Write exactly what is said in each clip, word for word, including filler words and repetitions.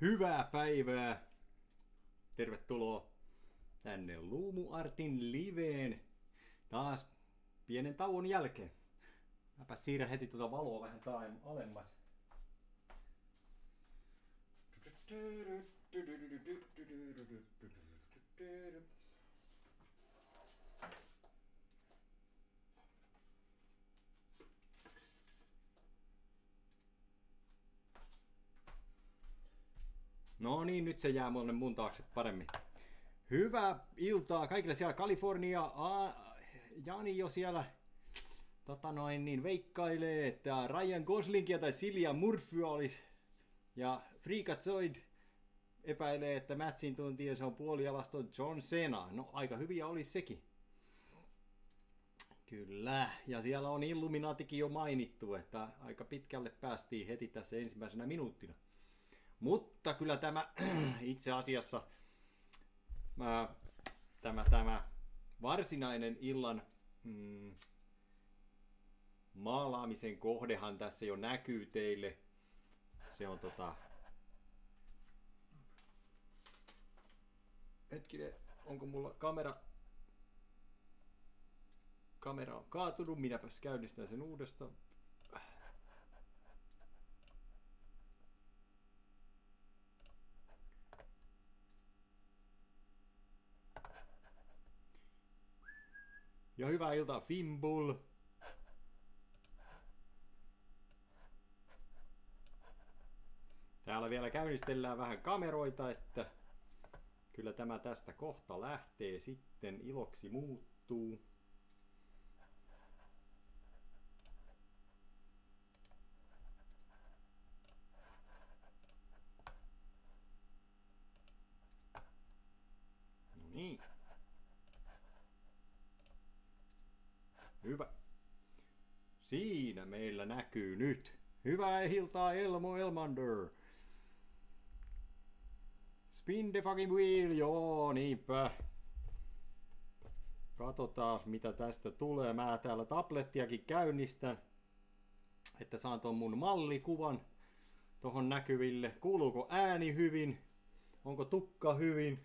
Hyvää päivää! Tervetuloa tänne Luumuartin liveen taas pienen tauon jälkeen. Mäpä siirrän heti tuota valoa vähän taaen alemmas. No niin, nyt se jää mulle mun taakse paremmin. Hyvää iltaa kaikille siellä Kalifornia. Aa, Jani jo siellä tota noin, niin veikkailee, että Ryan Goslingia tai Cillian Murphyä olisi. Ja Freakazoid epäilee, että matchin tuntien se on puolialaston John Cena. No aika hyviä olisi sekin. Kyllä, ja siellä on Illuminatikin jo mainittu, että aika pitkälle päästiin heti tässä ensimmäisenä minuuttina. Mutta kyllä tämä itse asiassa mä, tämä, tämä varsinainen illan mm, maalaamisen kohdehan tässä jo näkyy teille. Se on tota... Hetkinen, onko mulla kamera... Kamera on kaatunut, minäpäs käynnistän sen uudestaan. Ja hyvää iltaa Fimbul. Täällä vielä käynnistellään vähän kameroita, että kyllä tämä tästä kohta lähtee sitten iloksi muuttuu. No niin. Hyvä. Siinä meillä näkyy nyt. Hyvää iltaa Elmo Elmander. Spin the fucking wheel, joo niinpä. Katsotaan mitä tästä tulee. Mä täällä tablettiakin käynnistän. Että saan ton mun mallikuvan tohon näkyville. Kuuluuko ääni hyvin? Onko tukka hyvin?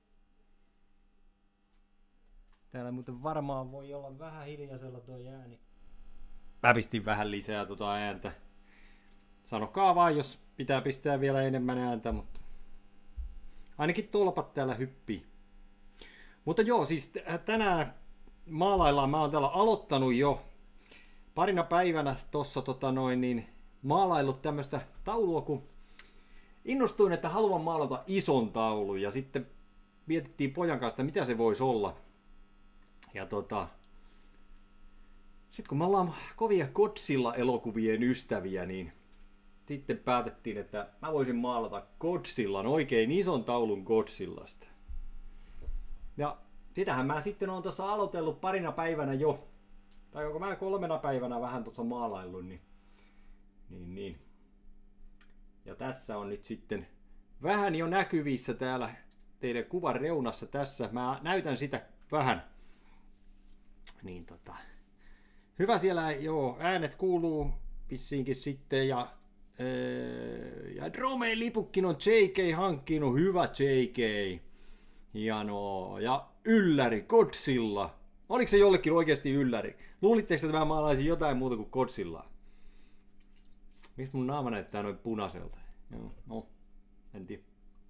Täällä muuten varmaan voi olla vähän hiljaisella tuo ääni. Mä pistin vähän lisää tuota ääntä. Sanokaa vaan, jos pitää pistää vielä enemmän ääntä, mutta ainakin tolpat täällä hyppii. Mutta joo, siis tänään maalaillaan, mä oon täällä aloittanut jo parina päivänä tossa tota noin niin maalaillut tämmöstä taulua, kun innostuin, että haluan maalata ison taulun ja sitten mietittiin pojan kanssa, mitä se voisi olla. Ja tota, sitten kun me ollaan kovia Godzilla-elokuvien ystäviä, niin sitten päätettiin, että mä voisin maalata Godzillan, oikein ison taulun Godzillasta. Ja sitähän mä sitten oon tuossa aloitellut parina päivänä jo, tai onko mä kolmena päivänä vähän tuossa maalaillut, niin, niin, niin. Ja tässä on nyt sitten vähän jo näkyvissä täällä teidän kuvan reunassa tässä. Mä näytän sitä vähän. Niin tota, hyvä siellä, joo, äänet kuuluu vissiinkin sitten ja, ee, ja Dromeen lipukkin on J K hankkinut, hyvä J K. Hienoa, ja ylläri, Godzilla. Oliko se jollekin oikeasti ylläri? Luulitteko, että mä maalaisin jotain muuta kuin Godzillaa? Miksi mun naama näyttää noin punaiselta? Joo, no, en tiedä.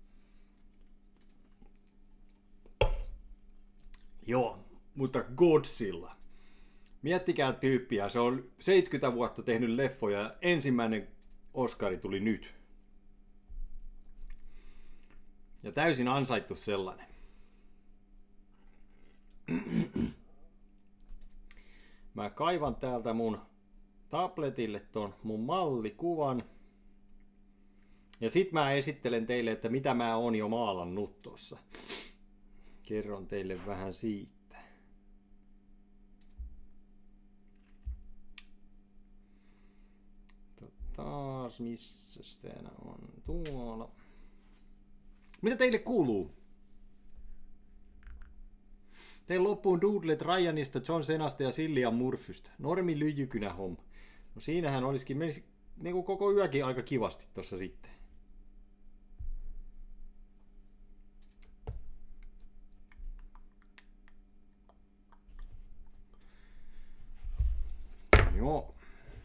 Joo. Mutta Godzilla. Miettikää tyyppiä, se on seitsemänkymmentä vuotta tehnyt leffoja ja ensimmäinen Oscari tuli nyt. Ja täysin ansaittu sellainen. Mä kaivan täältä mun tabletille ton mun mallikuvan. Ja sit mä esittelen teille, että mitä mä oon jo maalannut tossa. Kerron teille vähän siitä. Taas, missä täällä on? Tuolla. Mitä teille kuuluu? Teillä loppuun doodlet Ryanista, John Cenasta ja Cillian Murphystä. Normi lyijykynä homma. No siinähän olisikin menisi niin kuin koko yökin aika kivasti tossa sitten. Joo.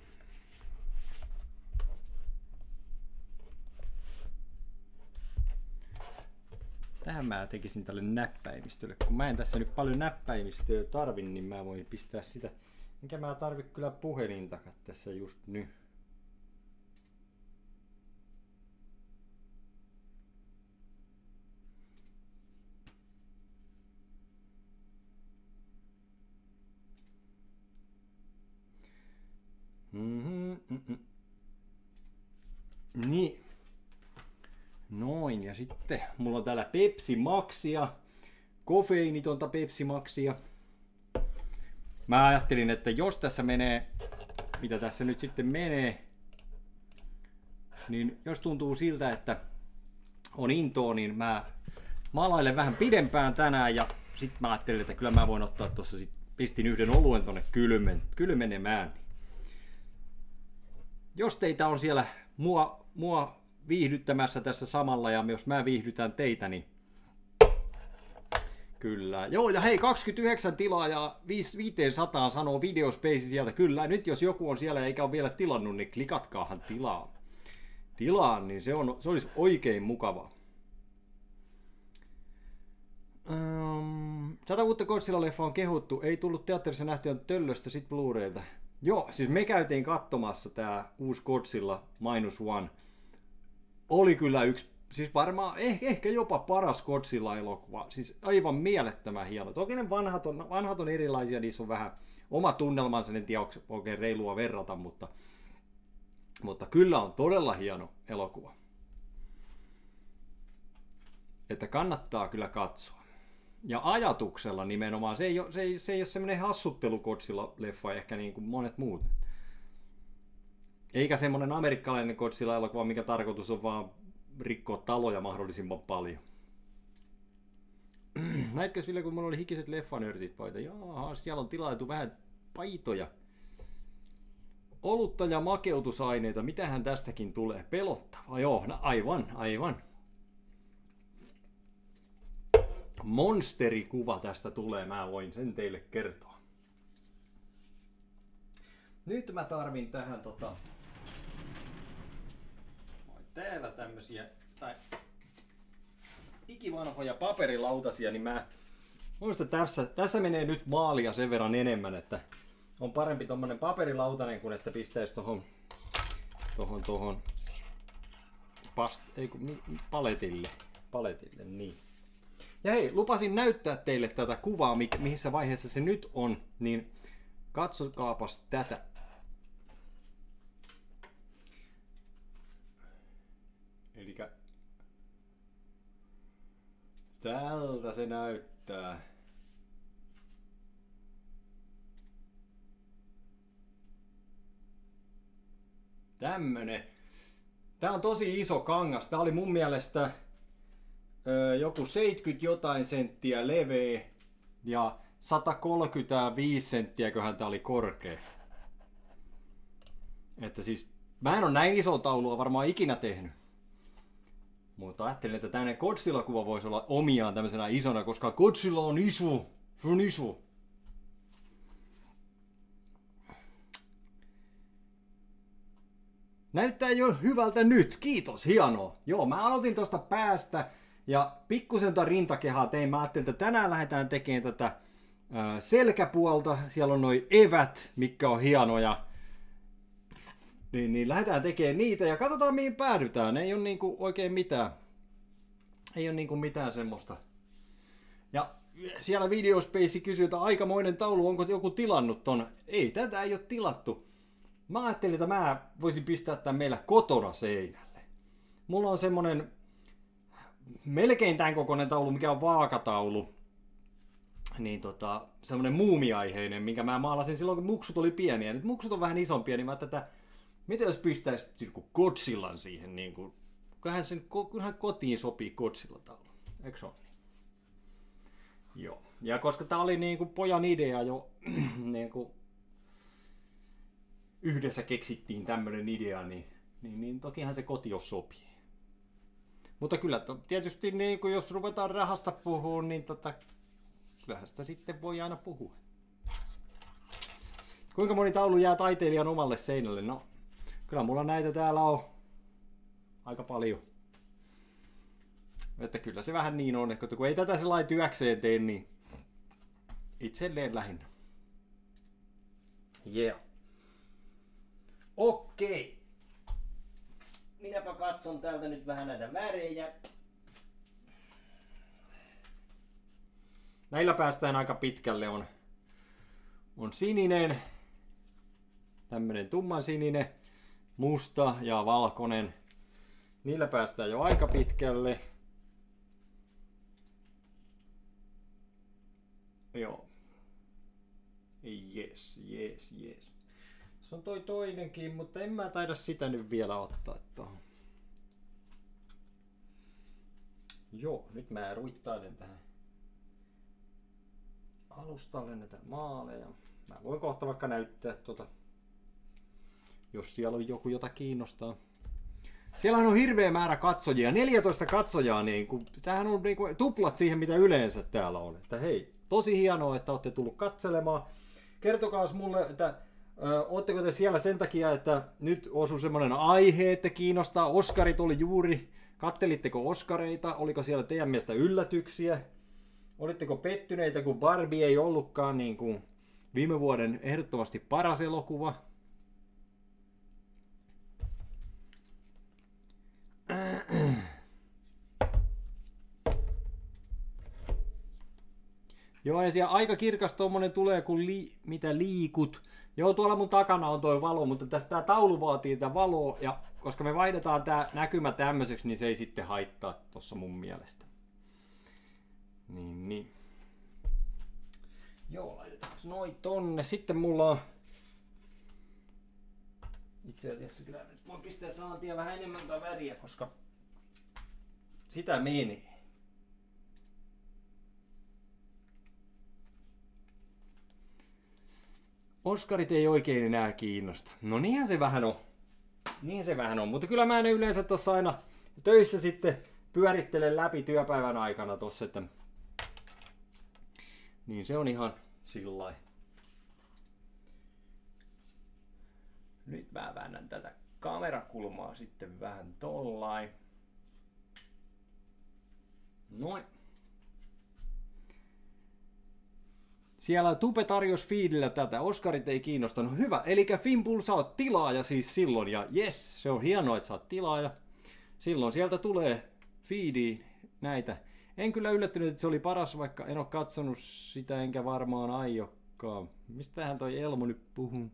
Tähän mä tekisin tälle näppäimistölle. Kun mä en tässä nyt paljon näppäimistöä tarvi, niin mä voin pistää sitä. Enkä mä tarvi kyllä puhelintakaan tässä just nyt. Mm-hmm, mm-mm. Niin. Noin, ja sitten mulla on täällä Pepsi Maxia, kofeiinitonta Pepsi Maxia. Mä ajattelin, että jos tässä menee, mitä tässä nyt sitten menee, niin jos tuntuu siltä, että on intoa, niin mä maalailen vähän pidempään tänään, ja sitten mä ajattelin, että kyllä mä voin ottaa tuossa, sit pistin yhden oluen tonne kylmen, kylmenemään. Jos teitä on siellä mua, mua viihdyttämässä tässä samalla, ja jos mä viihdytän teitä, niin kyllä. Joo, ja hei, kaksikymmentäyhdeksän tilaa ja viisisataa sanoo Videospace sieltä. Kyllä, nyt jos joku on siellä eikä ole vielä tilannut, niin klikatkaahan tilaa. Tilaan, niin se, on, se olisi oikein mukavaa. Um, sata uutta Godzilla-leffaa on kehuttu. Ei tullut teatterissa nähtyä töllöstä sit Blu-raylta. Joo, siis me käytiin katsomassa tää uusi Godzilla Minus One. Oli kyllä yksi, siis varmaan ehkä, ehkä jopa paras Godzilla-elokuva. Siis aivan mielettömän hieno. Toki ne vanhat on, vanhat on erilaisia, niissä on vähän oma tunnelmansa, en tiedä, onko oikein reilua verrata, mutta, mutta kyllä on todella hieno elokuva. Että kannattaa kyllä katsoa. Ja ajatuksella nimenomaan, se ei ole, se ei, se ei ole semmoinen hassuttelu Godzilla-leffa ehkä niin kuin monet muut. Eikä semmoinen amerikkalainen Godzilla-elokuva, mikä tarkoitus on vaan rikkoa taloja mahdollisimman paljon. Näitkö Ville, kun mulla oli hikiset leffanörtit paita? Jaa, siellä on tilattu vähän paitoja. Olutta ja makeutusaineita, mitähän tästäkin tulee? Pelottavaa. Joo, no aivan, aivan. Monsterikuva tästä tulee, mä voin sen teille kertoa. Nyt mä tarvin tähän tota... Täällä tämmösiä, tai ikivanhoja paperilautasia, niin mä muistan, että tässä, tässä menee nyt maalia sen verran enemmän, että on parempi tommonen paperilautanen kuin että pistäisi tohon tohon tohon past, ei kun, paletille, paletille, niin. Ja hei, lupasin näyttää teille tätä kuvaa, missä vaiheessa se nyt on, niin katsokaapas tätä. Elikkä tältä se näyttää. Tämmönen. Tää on tosi iso kangas. Tää oli mun mielestä ö, joku seitsemänkymmentä jotain senttiä leveä ja sata kolmekymmentäviisi senttiäköhän tää oli korkea. Että siis mä en oo näin iso taulua varmaan ikinä tehnyt. Mutta ajattelin, että tämmöinen Godzilla-kuva voisi olla omiaan tämmöisenä isona, koska Godzilla on iso. Se on iso. Näyttää jo hyvältä nyt. Kiitos, hienoa. Joo, mä aloitin tosta päästä ja pikkusen tuon rintakehää tein. Mä ajattelin, että tänään lähdetään tekemään tätä ää, selkäpuolta. Siellä on noi evät, mitkä on hienoja. Niin, niin lähdetään tekemään niitä ja katsotaan mihin päädytään. Ei ole niinku oikein mitään. Ei ole niinku mitään semmoista. Ja siellä Videospace kysyy, että aikamoinen taulu, onko joku tilannut ton? Ei, tätä ei ole tilattu. Mä ajattelin, että mä voisin pistää tämän meillä kotona seinälle. Mulla on semmonen melkein tämän kokoinen taulu, mikä on vaakataulu. Niin tota, semmonen muumiaiheinen, minkä mä maalasin silloin, kun muksut oli pieniä. Nyt muksut on vähän isompia, niin mä ajattelin, että mitä jos pistäisi Godzillan siihen, niin kuin, kyllähän, sen, kyllähän kotiin sopii Godzilla-taulu, eikö se ole niin? Joo, ja koska tää oli niin kuin pojan idea jo, niin kuin yhdessä keksittiin tämmönen idea, niin, niin, niin tokihan se kotio sopii. Mutta kyllä tietysti niin kuin jos ruvetaan rahasta puhumaan, niin tota, kyllähän sitä sitten voi aina puhua. Kuinka moni taulu jää taiteilijan omalle seinälle? No, kyllä mulla näitä täällä on aika paljon. Että kyllä se vähän niin on, että kun ei tätä sellainen työkseen tee, niin itselleen lähinnä. Yeah. Okei. Minäpä katson täältä nyt vähän näitä värejä. Näillä päästään aika pitkälle. On, on sininen, tämmönen tummansininen, musta ja valkoinen. Niillä päästään jo aika pitkälle. Joo. Jes, jes, jes. Se on toi toinenkin, mutta en mä taida sitä nyt vielä ottaa tuohon. Joo, nyt mä ruittailen tähän alustalle näitä maaleja. Mä voin kohta vaikka näyttää tota, jos siellä on joku, jota kiinnostaa. Siellähän on hirveä määrä katsojia, neljätoista katsojaa, niin kuin, tämähän on niin kuin tuplat siihen, mitä yleensä täällä on. Että hei, tosi hienoa, että olette tullut katselemaan. Kertokaas mulle, että ö, ootteko te siellä sen takia, että nyt osui semmoinen aihe, että kiinnostaa. Oskarit oli juuri. Kattelitteko Oskareita? Oliko siellä teidän mielestä yllätyksiä? Olitteko pettyneitä, kun Barbie ei ollutkaan niin kuin viime vuoden ehdottomasti paras elokuva? Joo, ja siellä aika kirkas tommonen tulee, kun li, mitä liikut. Joo, tuolla mun takana on toi valo, mutta tästä tää taulu vaatii tätä valoa, ja koska me vaihdetaan tää näkymä tämmöiseksi, niin se ei sitten haittaa tossa mun mielestä. Niin, niin. Joo, laitetaanko noin tonne. Sitten mulla on... Itse asiassa kyllä nyt voin pistää saantia vähän enemmän tai väriä, koska sitä menee. Oskarit ei oikein enää kiinnosta. No niinhän se vähän on. Niin se vähän on, mutta kyllä mä en yleensä tossa aina töissä sitten pyörittelen läpi työpäivän aikana tossa, että niin se on ihan sillai. Nyt mä väännän tätä kamerakulmaa sitten vähän tollain. Noin. Siellä Tupe tarjosi feedillä tätä. Oskarit ei kiinnostanut. Hyvä. Eli Fimpul, sä oot tilaaja siis silloin. Ja jes, se on hienoa, että sä oot tilaaja. Silloin sieltä tulee feedi näitä. En kyllä yllättynyt, että se oli paras, vaikka en ole katsonut sitä, enkä varmaan aiokkaan. Mistähän toi Elmo nyt puhuu?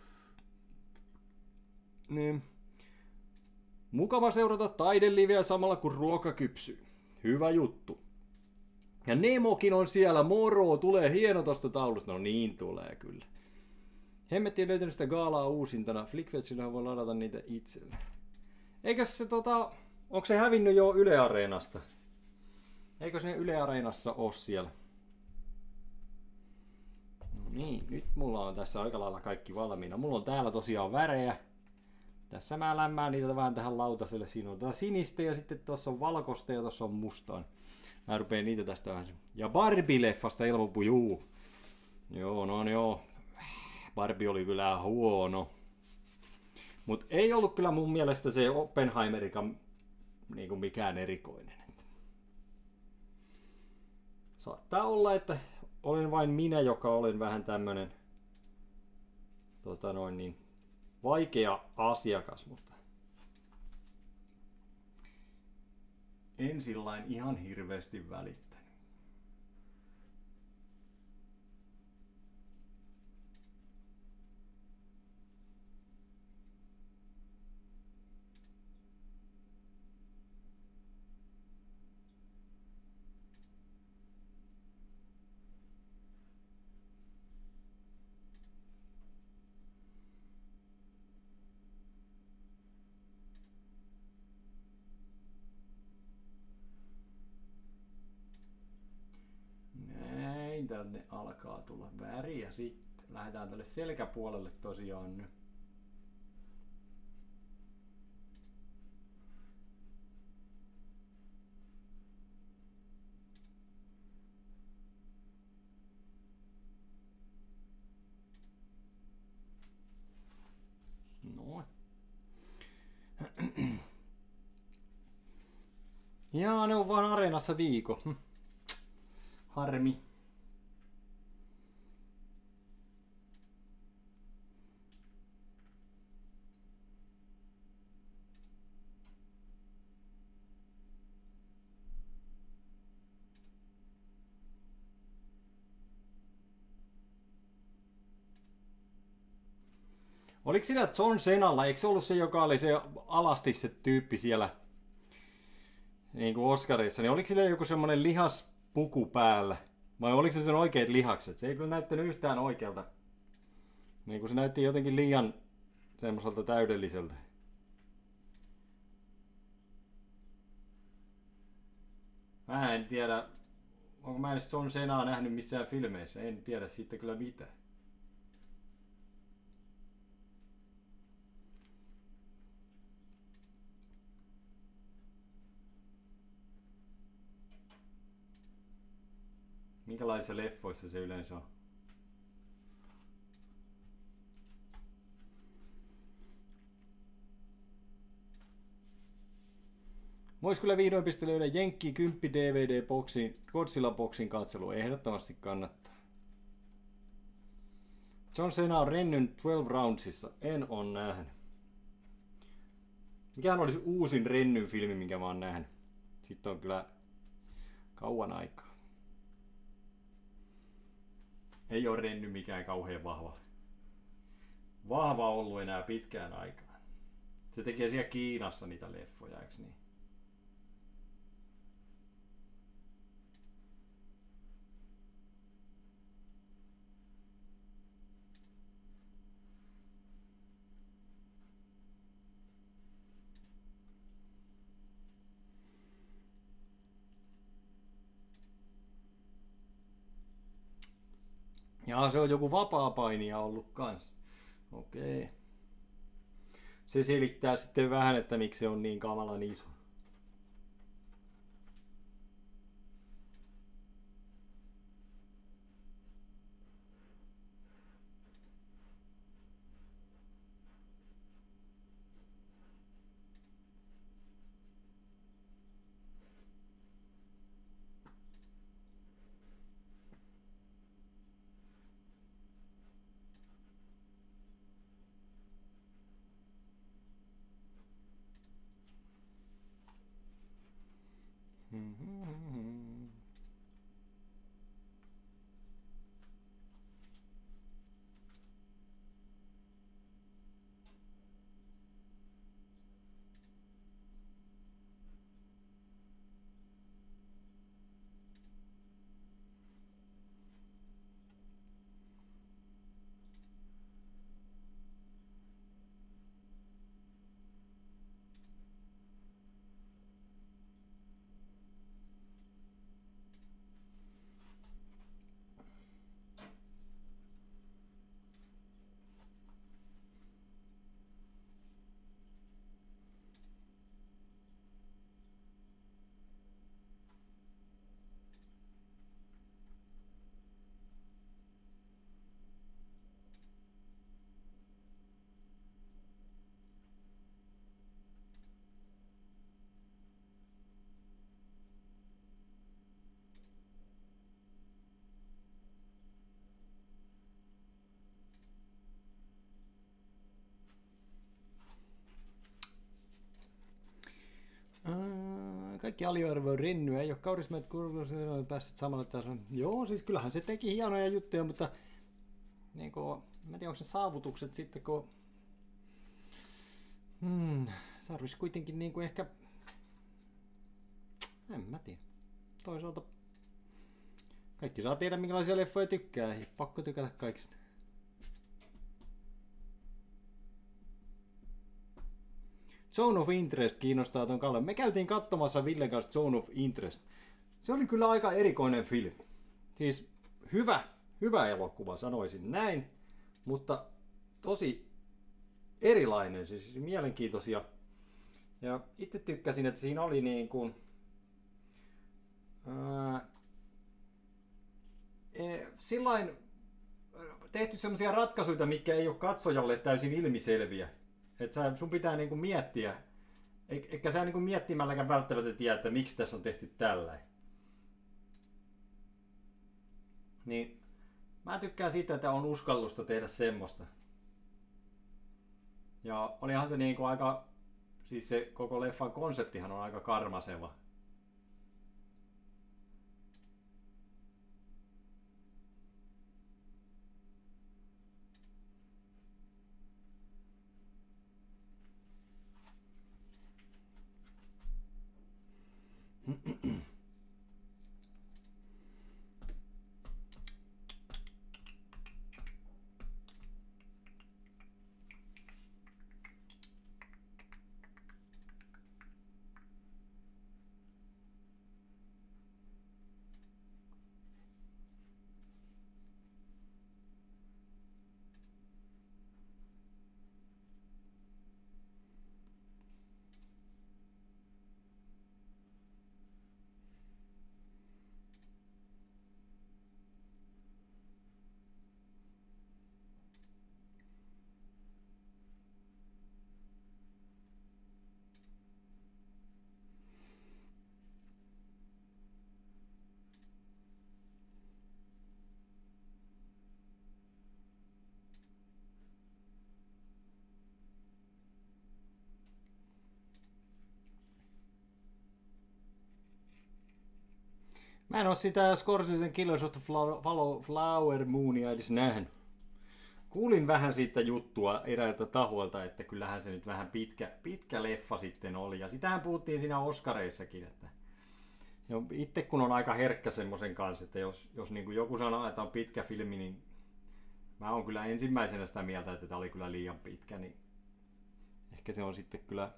Niin. Mukava seurata taideliveä samalla kun ruoka kypsyy. Hyvä juttu. Ja Nemokin on siellä, moro, tulee hieno tosta taulusta. No niin tulee kyllä. Hemmetti on löytänyt sitä gaalaa uusintana. Flickfetchillä voi ladata niitä itselle. Eikös se tota, onko se hävinnyt jo Yle Areenasta? Eikö se Yle Areenassa oo siellä? No niin, nyt mulla on tässä aika lailla kaikki valmiina. Mulla on täällä tosiaan värejä. Tässä mä lämmään niitä vähän tähän lautaselle. Siinä on tää sinistä ja sitten tuossa on valkoista ja tuossa on mustaa. Mä rupeen niitä tästä vähän. Ja Barbie-leffasta Elmo juu. Joo, no joo. Barbie oli kyllä huono. Mut ei ollut kyllä mun mielestä se Oppenheimerikan niinku mikään erikoinen. Saattaa olla, että olen vain minä, joka olen vähän tämmönen tota noin niin vaikea asiakas, mutta en sillain ihan hirveästi välittänyt. Tänne alkaa tulla väriä sitten. Lähdetään tälle selkäpuolelle tosiaan nyt. Jaa, ne on vaan Areenassa viikon. Hm. Harmi. Oliko siinä John Cenalla, eikö se ollut se, joka oli se alasti se tyyppi siellä niin kuin Oscarissa, niin oliko sillä joku semmoinen lihaspuku päällä? Vai oliko se sen oikeat lihakset? Se ei kyllä näyttänyt yhtään oikealta. Niin kuin se näytti jotenkin liian semmoiselta täydelliseltä. Mä en tiedä, onko mä edes John Cenaa nähnyt missään filmeissä, en tiedä siitä kyllä mitään. Minkälaisissa leffoissa se yleensä on? Vois kyllä vihdoin pistä löydä Jenkki kymmenen D V D-boksin, Godzilla-boksin katselu. Ehdottomasti kannattaa. John Cena on rennyn twelve roundsissa. En on nähnyt. Mikähän olisi uusin rennyn filmi, minkä mä oon nähnyt? Sitten on kyllä kauan aikaa. Ei ole renny mikään kauhean vahva. Vahva ollut enää pitkään aikaan. Se tekee siellä Kiinassa niitä leffoja, eikö niin? Jaa, se on joku vapaapainija ollut kans. Okei. Se selittää sitten vähän, että miksi se on niin kamalan iso. Kaikki aliarvoi rennyä, ei ole kaurismäät kurkulossa päässyt samalle tasolle. Joo, siis kyllähän se teki hienoja juttuja, mutta niin kuin, mä en tiedä, onko se saavutukset sitten, kun hmm, tarvitsisi kuitenkin niin kuin ehkä, en mä tiedä, toisaalta kaikki saa tiedä, minkälaisia leffoja tykkää, ei pakko tykätä kaikista. Zone of Interest kiinnostaa ton Kalle. Me käytiin katsomassa Villen kanssa Zone of Interest. Se oli kyllä aika erikoinen filmi. Siis hyvä, hyvä elokuva, sanoisin näin, mutta tosi erilainen, siis mielenkiintoisia. Ja itse tykkäsin, että siinä oli niin kuin ää, e, sillain tehty semmoisia ratkaisuja, mitkä ei ole katsojalle täysin ilmiselviä. Että sun pitää niinku miettiä, Eikä sä niinku miettimälläkään välttämättä tiedä, että miksi tässä on tehty tällä. Niin mä tykkään siitä, että on uskallusta tehdä semmoista. Ja olihan se niinku aika, siis se koko leffan konseptihan on aika karmaseva. Mä en oo sitä Scorsesen Killers of the Flower Moonia edes nähnyt. Kuulin vähän siitä juttua eräiltä tahoilta, että kyllähän se nyt vähän pitkä, pitkä leffa sitten oli. Ja sitähän puhuttiin siinä Oscareissakin, että itse kun on aika herkkä semmoisen kanssa, että jos, jos niin kuin joku sanoo, että on pitkä filmi, niin mä oon kyllä ensimmäisenä sitä mieltä, että tämä oli kyllä liian pitkä, niin ehkä se on sitten kyllä...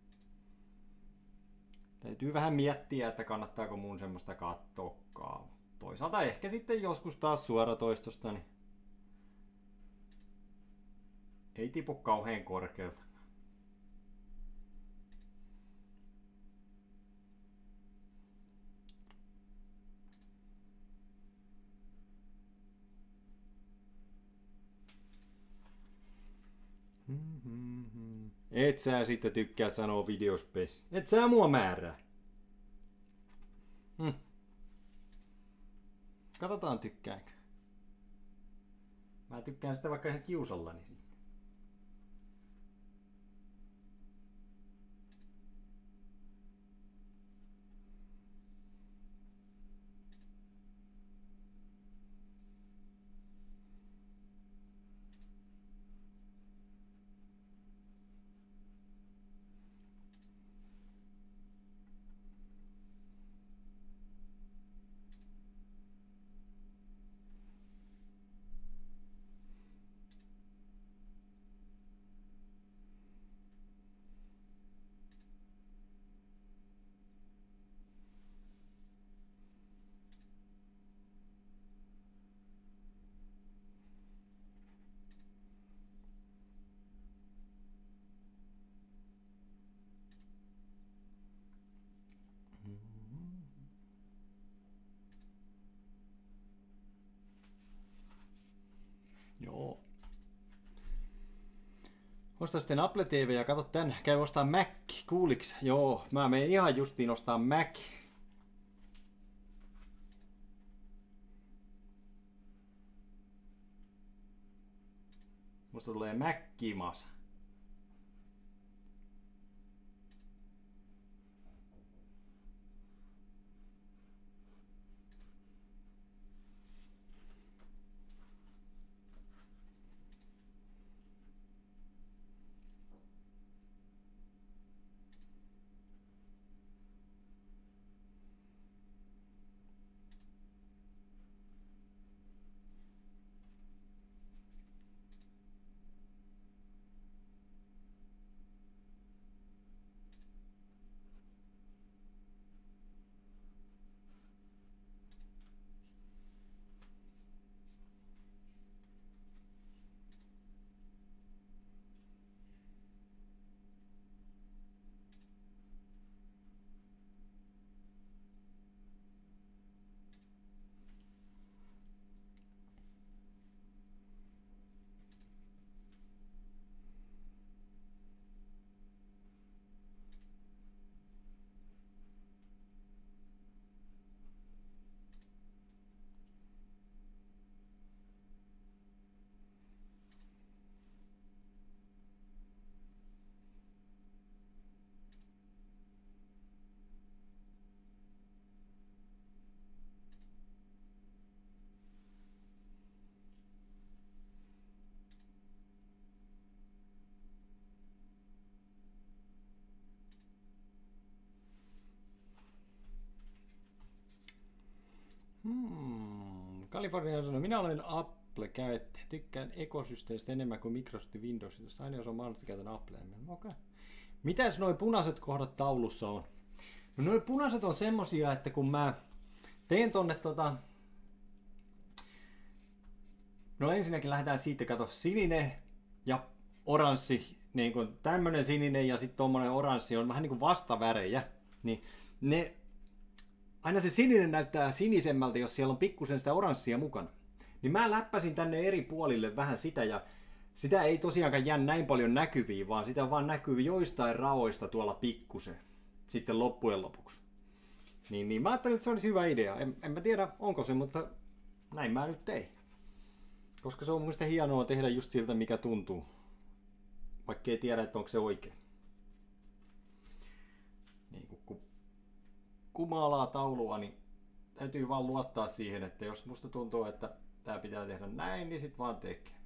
Täytyy vähän miettiä, että kannattaako mun semmoista katsoakaan. Toisaalta ehkä sitten joskus taas suoratoistosta, niin ei tipu kauhean korkealta. Et sä sitten tykkää sanoa videospes. Et sä mua määrää. Hm. Katsotaan tykkäänkö. Mä tykkään sitä vaikka ihan kiusallani. Joo. Osta sitten Apple T V ja katso tän. Käy ostaa Mac. Kuuliks? Joo, mä menen ihan justiin ostaa Mac. Musta tulee Mac-masa. Kalifornia sanoi, minä olen Apple-käyttäjä. Tykkään ekosysteemistä enemmän kuin Microsoftin Windowsista. Aina jos on mahdollista käytän Applea. Okay. Mitäs noi punaiset kohdat taulussa on? No noi punaiset on semmosia, että kun mä teen tonne tota... No ensinnäkin lähdetään siitä, kato, sininen ja oranssi, niin kuin tämmönen sininen ja sitten tommonen oranssi on vähän niin kuin vastavärejä. Niin ne, aina se sininen näyttää sinisemmältä, jos siellä on pikkusen sitä oranssia mukana. Niin mä läppäsin tänne eri puolille vähän sitä ja sitä ei tosiaankaan jää näin paljon näkyviin, vaan sitä vaan näkyy joistain raoista tuolla pikkusen sitten loppujen lopuksi. Niin, niin mä ajattelin, että se olisi hyvä idea. En, en mä tiedä, onko se, mutta näin mä nyt tein. Koska se on mun mielestä hienoa tehdä just siltä, mikä tuntuu. Vaikka ei tiedä, että onko se oikein. Niin kun kumaalaa taulua, niin täytyy vaan luottaa siihen, että jos musta tuntuu, että tää pitää tehdä näin, niin sit vaan tekee.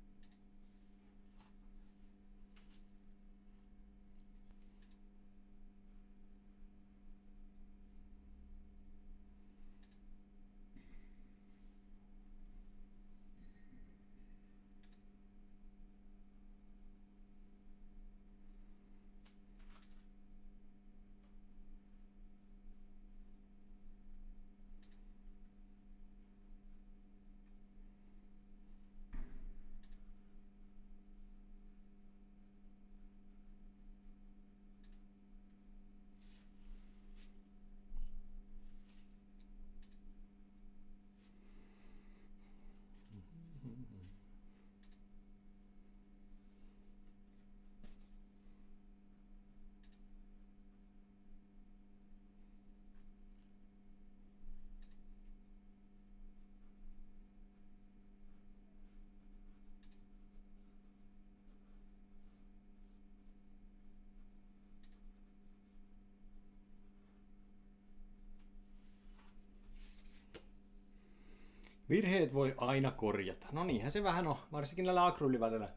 Virheet voi aina korjata. No niinhän se vähän on, varsinkin näillä akryyliväreillä.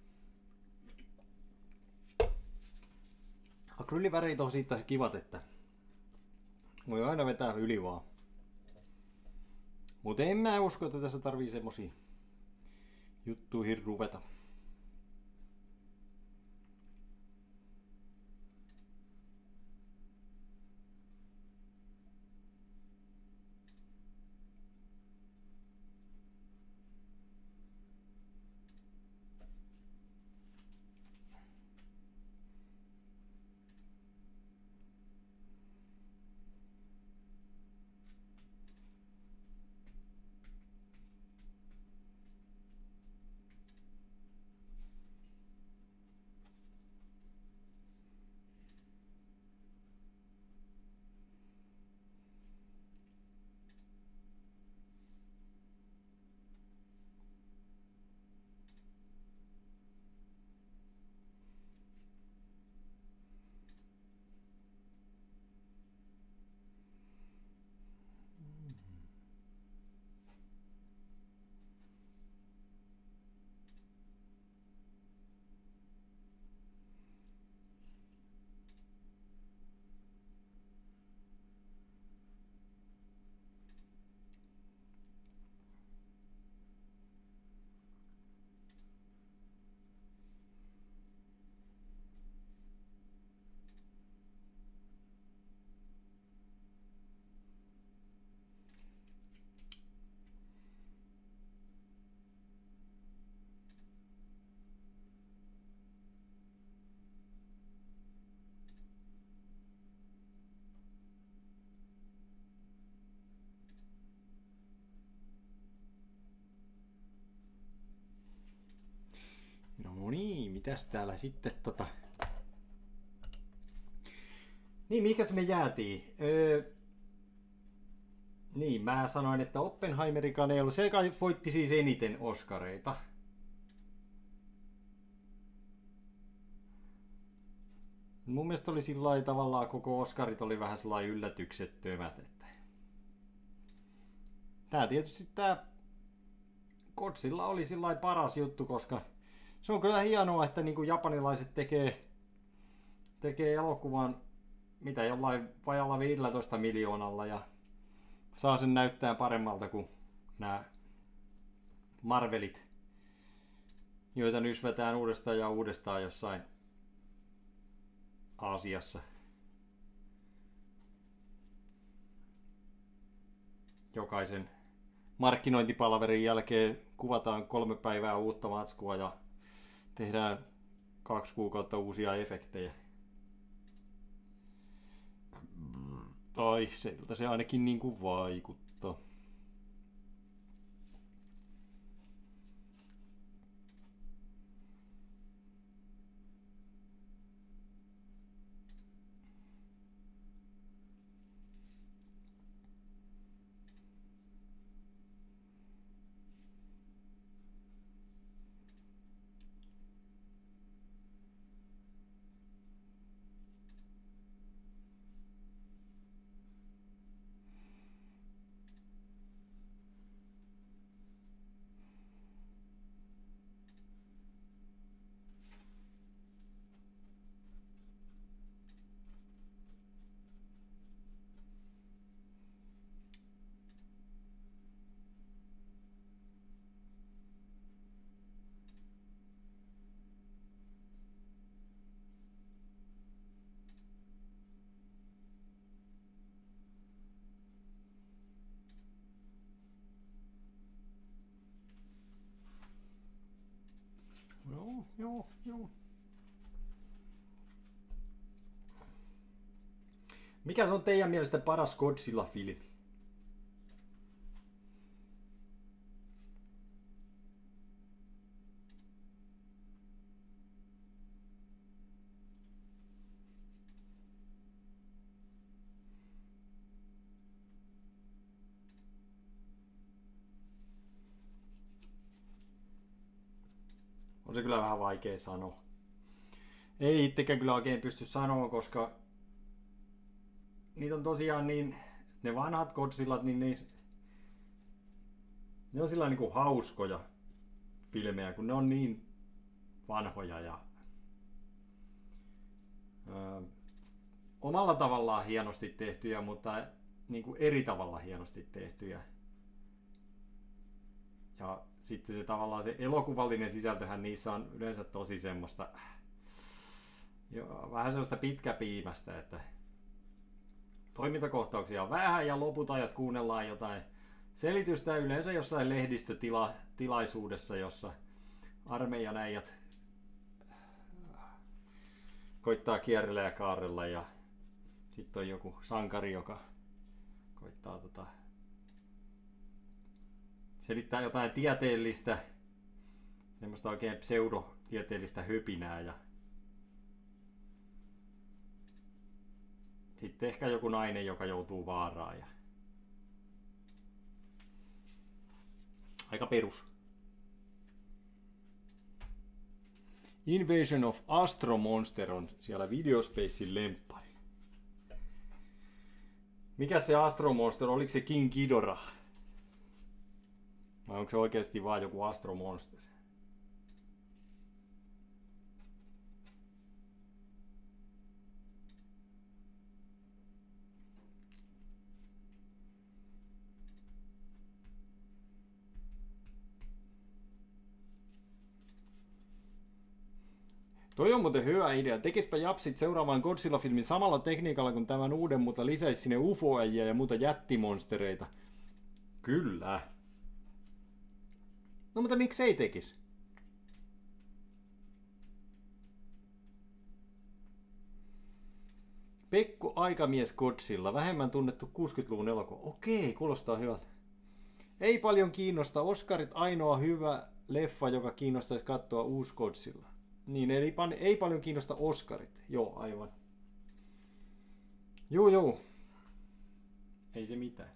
Akryyliväreitä on siitä kivat, että voi aina vetää yli vaan. Mutta en mä usko, että tässä tarvii semmosia juttuihin ruveta. No niin, mitäs täällä sitten tota... Niin, mihinkäs me jäätiin? Öö... Niin, mä sanoin, että Oppenheimerikaan ei ollut. Se kai voitti siis eniten Oscareita. Mun mielestä oli sillä lailla tavallaan koko Oscarit oli vähän sellainen yllätyksettömät. Että... Tää tietysti tää Godzilla oli sillä lailla paras juttu, koska se on kyllä hienoa, että niin kuin japanilaiset tekee, tekee elokuvan mitä jollain vajalla viisitoista miljoonalla ja saa sen näyttää paremmalta kuin nämä Marvelit, joita nysvetään uudestaan ja uudestaan jossain Aasiassa. Jokaisen markkinointipalverin jälkeen kuvataan kolme päivää uutta matskua ja tehdään kaksi kuukautta uusia efektejä. Tai siltä se ainakin niin kuin vaikuttaa. Joo, joo, joo. Mikä se on teidän mielestä paras Godzilla-filmi? On se kyllä vähän vaikea sanoa. Ei itsekään kyllä oikein pysty sanoa, koska niitä on tosiaan niin, ne vanhat Godzillat, niin ne, ne on sillä niin kuin hauskoja filmejä, kun ne on niin vanhoja ja ö, omalla tavallaan hienosti tehtyjä, mutta niin kuin eri tavalla hienosti tehtyjä. Ja sitten se tavallaan se elokuvallinen sisältöhän niissä on yleensä tosi semmoista jo, vähän sellaista pitkäpiimästä, että toimintakohtauksia on vähän ja loput ajat kuunnellaan jotain selitystä yleensä jossain lehdistötilaisuudessa, jossa armeijan äijät koittaa kierrellä ja kaarella ja sitten on joku sankari, joka koittaa tota selittää jotain tieteellistä, semmoista oikein pseudotieteellistä höpinää ja sitten ehkä joku nainen, joka joutuu vaaraan. Ja aika perus. Invasion of Astro Monster on siellä Videospacein lemppari. Mikä se Astro Monster? Oliko se King Ghidorah? Vai onko se oikeasti vaan joku Astro Monster? Toi on muuten hyvä idea. Tekispä japsit seuraavan Godzilla-filmin samalla tekniikalla kuin tämän uuden, mutta lisäisi sinne U F O-äjiä ja muuta jättimonstereita. Kyllä. No mutta miksei tekis? Pekko Aikamies Godzilla, vähemmän tunnettu kuusikymmentäluvun elokuva. Okei, kuulostaa hyvältä. Ei paljon kiinnosta. Oscarit ainoa hyvä leffa, joka kiinnostaisi katsoa uusi Godzilla. Niin, eli ei paljon kiinnosta Oscarit. Joo, aivan. Juu, juu. Ei se mitään.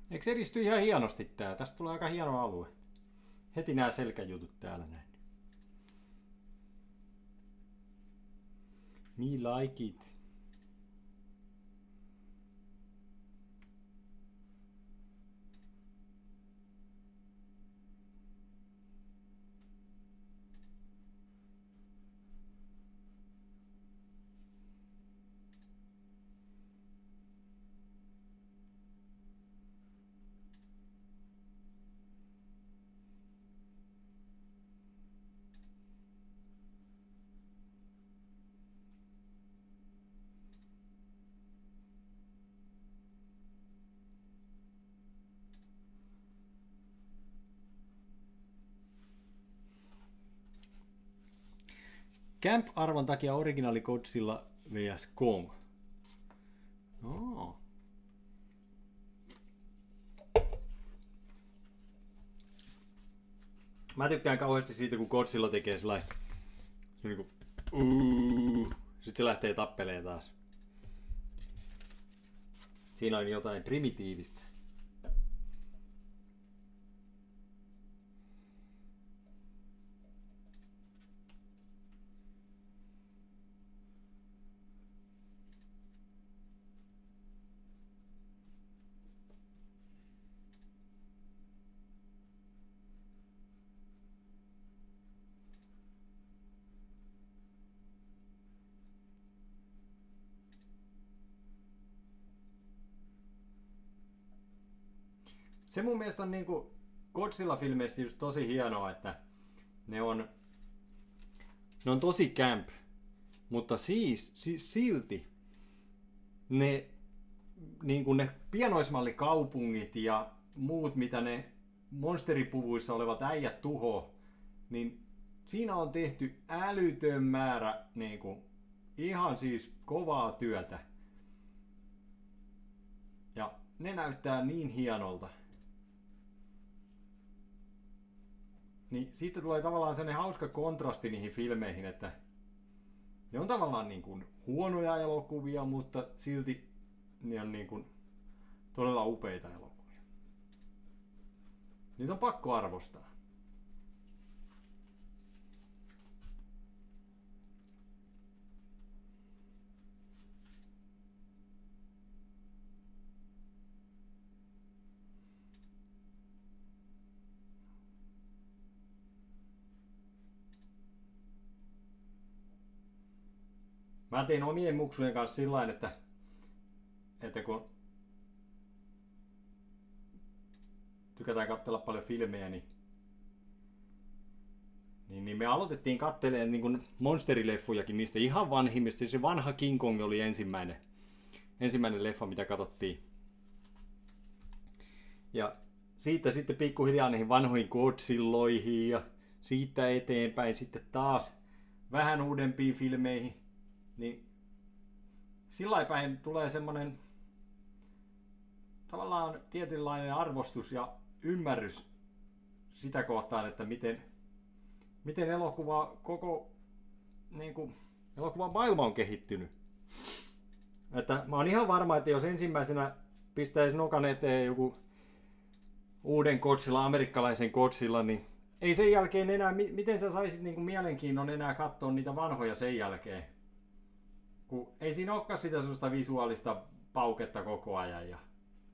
Eikö se edisty ihan hienosti tää? Tästä tulee aika hieno alue. Heti nämä selkäjutut täällä näin. Me like it. Camp-arvon takia originaali Godzilla vs Kong. Oh. Mä tykkään kauheasti siitä, kun Godzilla tekee sellainen... Se on niinku... Uh, sitten se lähtee tappeleen taas. Siinä on jotain primitiivistä. Se mun mielestä on niinku Godzilla-filmeistä just tosi hienoa, että ne on, ne on tosi camp, mutta siis, siis silti ne, niinku ne pienoismallikaupungit ja muut, mitä ne monsteripuvuissa olevat äijät tuho, niin siinä on tehty älytön määrä niinku, ihan siis kovaa työtä. Ja ne näyttää niin hienolta. Niin siitä tulee tavallaan sellainen hauska kontrasti niihin filmeihin, että ne on tavallaan niin kuin huonoja elokuvia, mutta silti ne on niin kuin todella upeita elokuvia. Niitä on pakko arvostaa. Mä tein omien muksujen kanssa sillain, että, että kun tykätään katsella paljon filmejä, niin, niin, niin me aloitettiin katselemaan niin kuin monsterileffojakin niistä ihan vanhimmista. Se vanha King Kong oli ensimmäinen, ensimmäinen leffa, mitä katsottiin. Ja siitä sitten pikkuhiljaa niihin vanhoihin Godzilloihin ja siitä eteenpäin sitten taas vähän uudempiin filmeihin. Niin sillä päin tulee semmonen tavallaan tietynlainen arvostus ja ymmärrys sitä kohtaan, että miten, miten elokuva koko niin kuin, elokuvan maailma on kehittynyt. Että mä oon ihan varma, että jos ensimmäisenä pistäisi nokan eteen joku uuden Godzilla, amerikkalaisen Godzilla, niin ei sen jälkeen enää, miten sä saisit niin kuin mielenkiinnon enää katsoa niitä vanhoja sen jälkeen. Kun ei siinä olekaan sitä sellaista visuaalista pauketta koko ajan. Ja...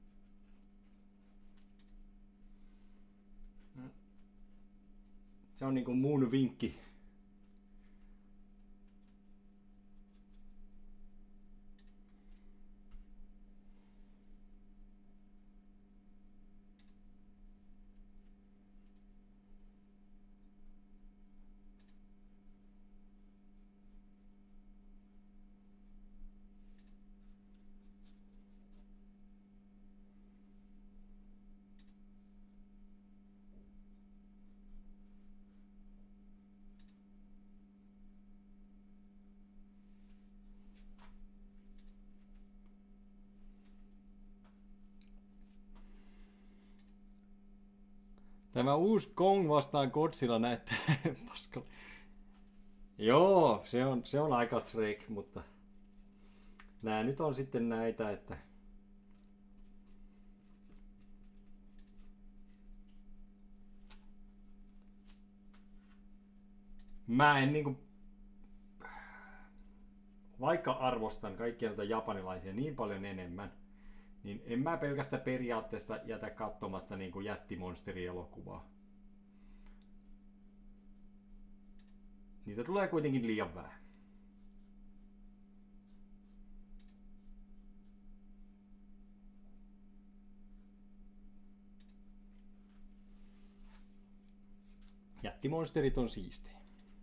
Se on niinku mun vinkki. Tämä uusi Kong vastaan Godzilla näyttää paskalle. Joo, se on, se on aika Shrek, mutta nää nyt on sitten näitä, että Mä en niinku, vaikka arvostan kaikkia noita japanilaisia niin paljon enemmän, niin en mä pelkästä periaatteesta jätä katsomatta niinku jättimonsteri-elokuvaa. Niitä tulee kuitenkin liian vähän. Jättimonsterit on siistejä.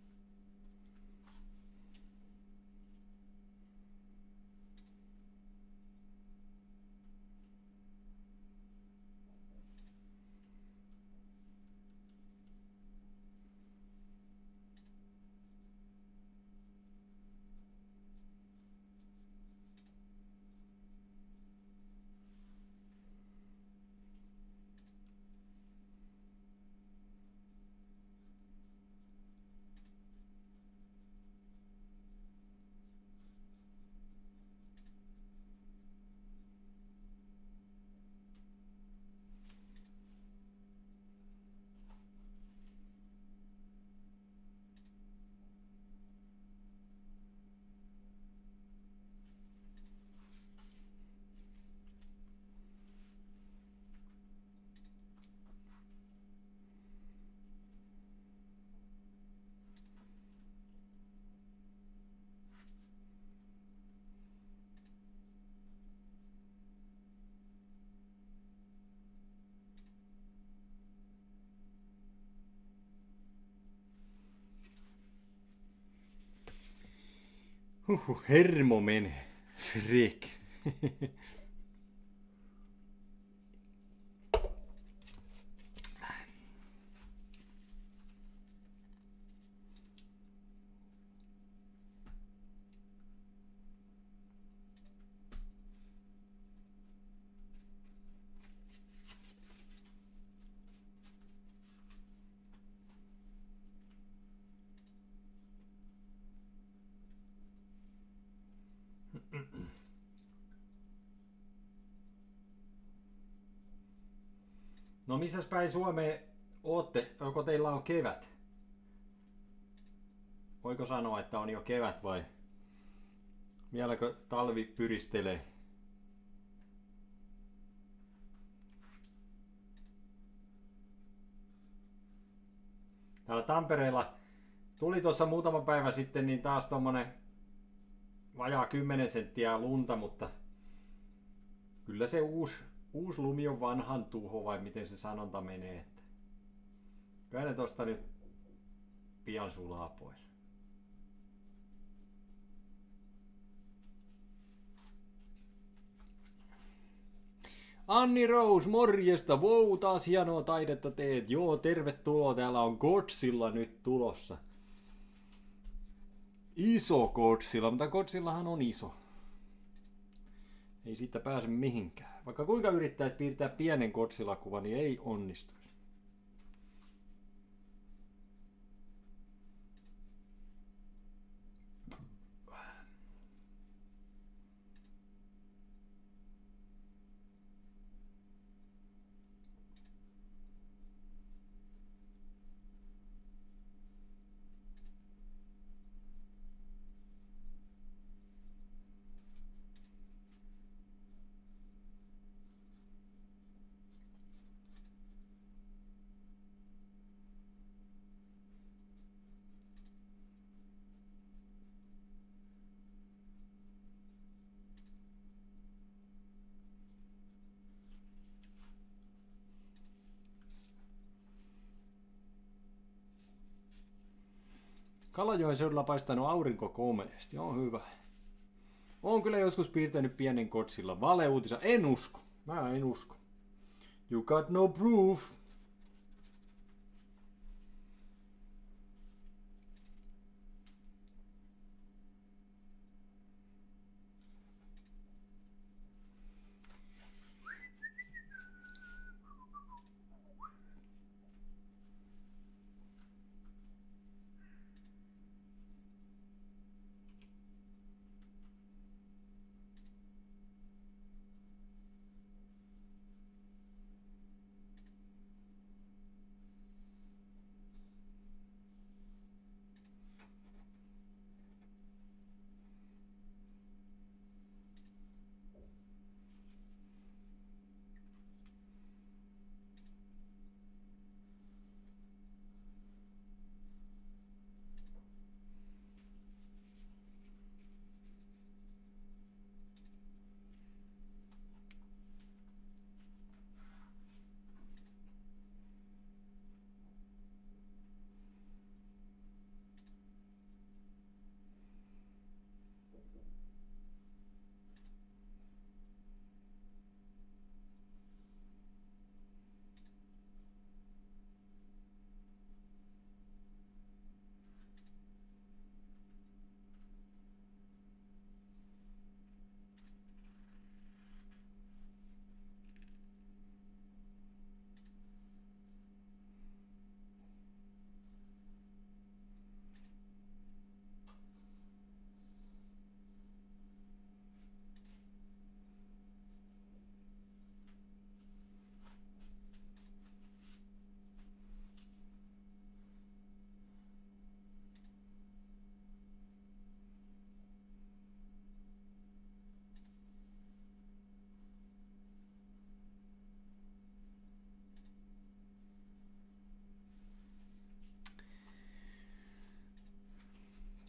Huhhuh, hermo menee. Shrek. No missäs päin Suomeen ootte? Onko teillä on kevät? Voiko sanoa, että on jo kevät vai vieläkö talvi pyristelee? Täällä Tampereella tuli tuossa muutama päivä sitten niin taas tommonen vajaa kymmenen senttiä lunta, mutta kyllä se uusi, uusi lumi on vanhan tuho, vai miten se sanonta menee. Että kyllä ne tosta nyt pian sulaa pois. Anni Rose, morjesta! Wow, taas hienoa taidetta teet. Joo, tervetuloa. Täällä on Godzilla nyt tulossa. Iso Godzilla, mutta Godzillahan on iso. Ei siitä pääse mihinkään. Vaikka kuinka yrittäisi piirtää pienen Godzilla-kuvan, niin ei onnistu. Kalajoen seudulla paistanut aurinko komeasti, on hyvä. Oon kyllä joskus piirtänyt pienen Godzilla valeuutisa. En usko. Mä en usko. You got no proof.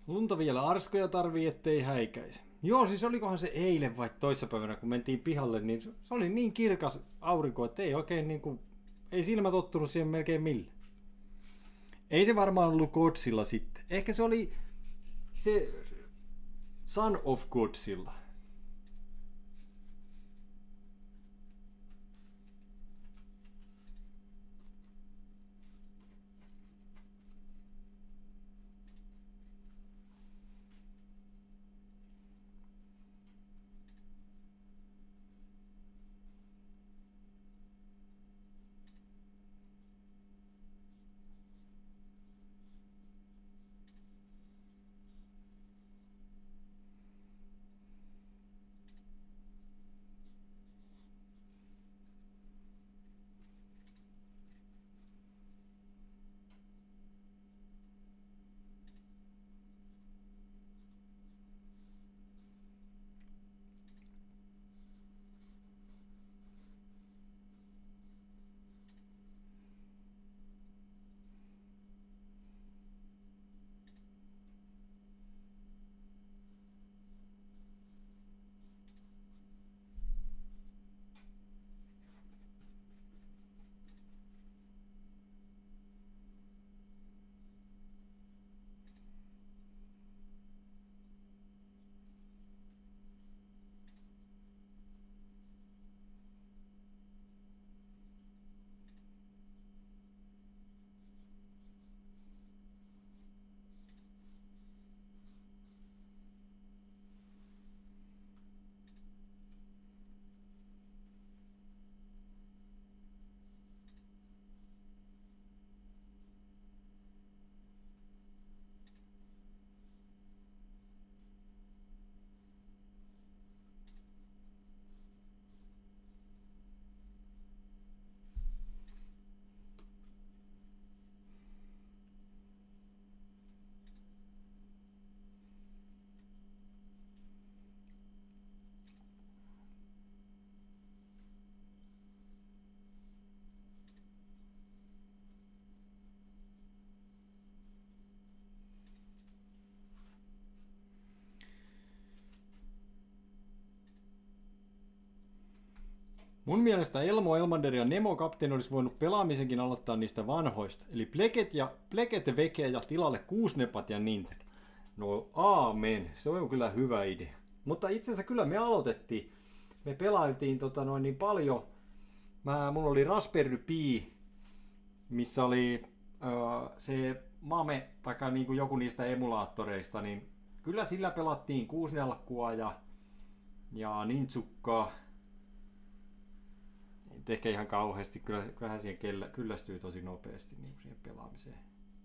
Lunta vielä arskoja tarvii, ettei häikäisi. Joo, siis olikohan se eilen vai toissapäivänä, kun mentiin pihalle, niin se oli niin kirkas aurinko, että ei oikein niinku, ei silmä tottunut siihen melkein millään. Ei se varmaan ollut Godsilla sitten. Ehkä se oli se Son of Godsilla. Mun mielestä Elmo, Elmander ja Nemo kapteeni olisi voinut pelaamisenkin aloittaa niistä vanhoista. Eli Pleket ja Pleket ja Veke ja tilalle Kuusnepat ja Nintendo. No aamen, se on kyllä hyvä idea. Mutta itse asiassa kyllä me aloitettiin. Me pelailtiin tota noin niin paljon. Mä, mulla oli Raspberry Pi, missä oli äh, se Mame, tai niin kuin joku niistä emulaattoreista, niin kyllä sillä pelattiin Kuusnelkkua ja, ja Nintsukkaa. Ehkä ihan kauheasti, kyllä, kyllähän siihen kyllästyy tosi nopeasti niin kuin siihen pelaamiseen.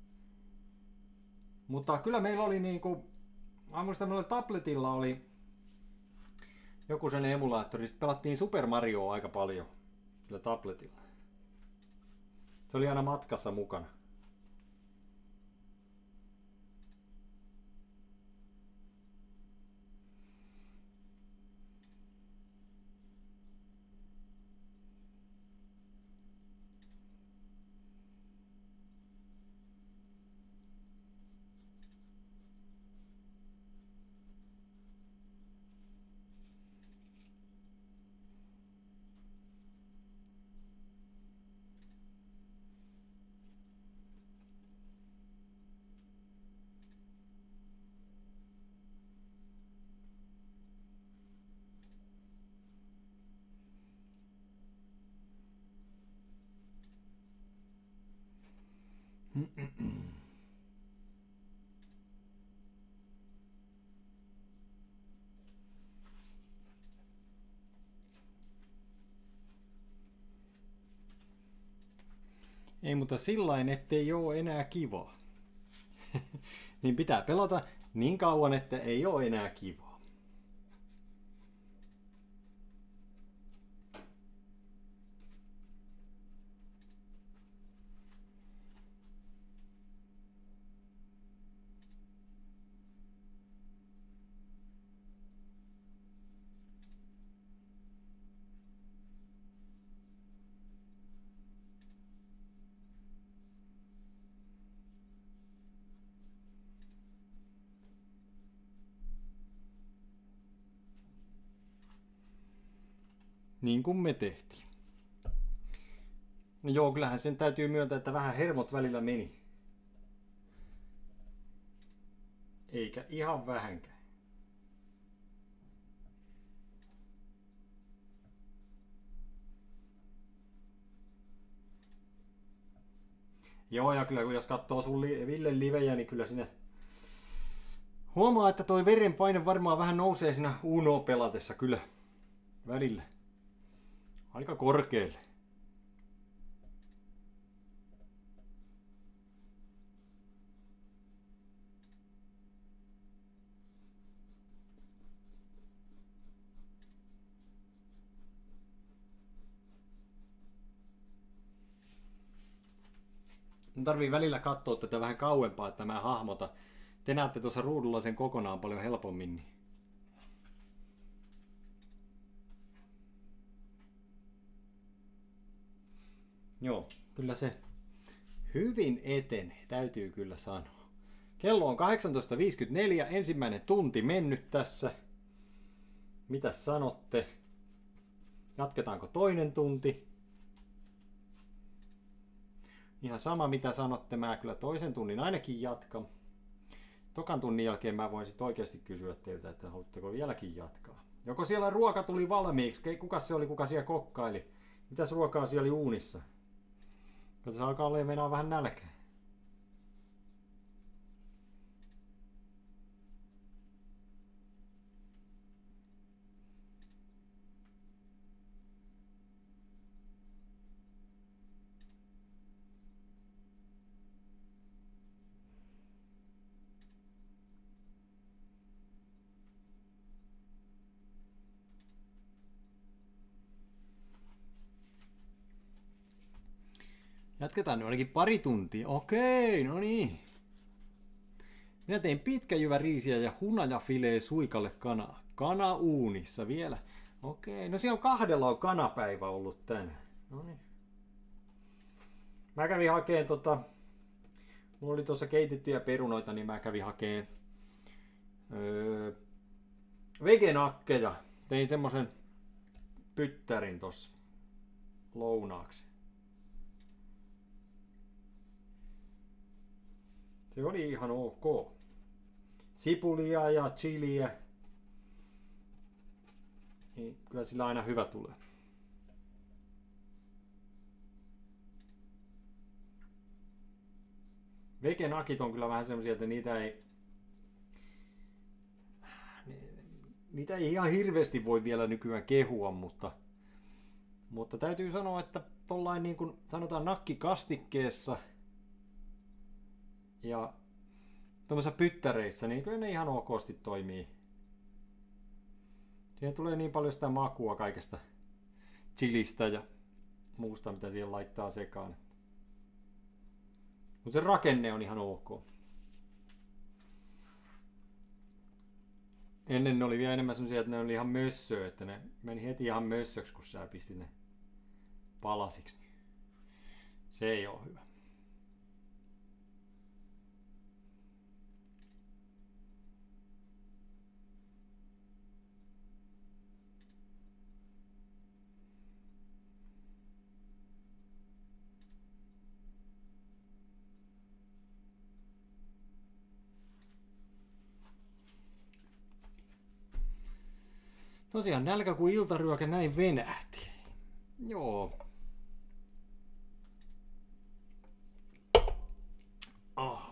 Mutta kyllä meillä oli niinku, mä muistan, meillä tabletilla oli joku sen emulaattori, sitten pelattiin Super Marioa aika paljon sillä tabletilla. Se oli aina matkassa mukana. Ei, mutta sillain, ettei ole enää kivaa. Niin pitää pelata niin kauan, että ei ole enää kivaa. Niin kuin me tehtiin. No joo, kyllähän sen täytyy myöntää, että vähän hermot välillä meni. Eikä ihan vähänkään. Joo, ja kyllä kun jos katsoo sun li- Villen livejä, niin kyllä sinne huomaa, että toi verenpaine varmaan vähän nousee siinä Unoa pelatessa kyllä välillä. Aika korkealle. Mun tarvii välillä katsoa tätä vähän kauempaa, että mä hahmota. Te näette tuossa ruudulla sen kokonaan paljon helpommin. Niin. Joo, kyllä se hyvin etenee, täytyy kyllä sanoa. Kello on kahdeksantoista viisikymmentäneljä, ensimmäinen tunti mennyt tässä. Mitäs sanotte? Jatketaanko toinen tunti? Ihan sama mitä sanotte, mä kyllä toisen tunnin ainakin jatkan. Tokan tunnin jälkeen mä voin sitten oikeasti kysyä teiltä, että haluatteko vieläkin jatkaa. Joko siellä ruoka tuli valmiiksi? Kuka se oli, kuka siellä kokkaili? Mitäs ruokaa siellä oli uunissa? Kato, se alkaa olla meinaa vähän nälkää. Jatketaan nyt ainakin pari tuntia. Okei, no niin. Minä tein pitkäjyväriisiä ja hunajafilee suikalle kanaa. Kana uunissa vielä. Okei, no siellä on kahdella on kanapäivä ollut tänään. No niin. Mä kävin hakeen tota... Mulla oli tuossa keitettyjä perunoita, niin mä kävin hakeen... Öö, vegenakkeja. Tein semmosen pyttärin tossa lounaaksi. Se oli ihan ok. Sipulia ja chiliä. Niin kyllä sillä aina hyvä tulee. Vegenakit on kyllä vähän semmosia, että niitä ei... Niitä ei ihan hirveästi voi vielä nykyään kehua, mutta... Mutta täytyy sanoa, että tollain niin kuin sanotaan nakkikastikkeessa... Ja tuommoisissa pyttäreissä, niin kyllä ne ihan okosti toimii. Siihen tulee niin paljon sitä makua kaikesta chilistä ja muusta, mitä siihen laittaa sekaan. Mutta se rakenne on ihan ok. Ennen ne oli vielä enemmän sellaisia, että ne oli ihan mössöä, että ne meni heti ihan mössöksi, kun sä pistit ne palasiksi. Se ei ole hyvä. Tosiaan nälkä kuin iltaryökä näin venähti. Joo. Oh.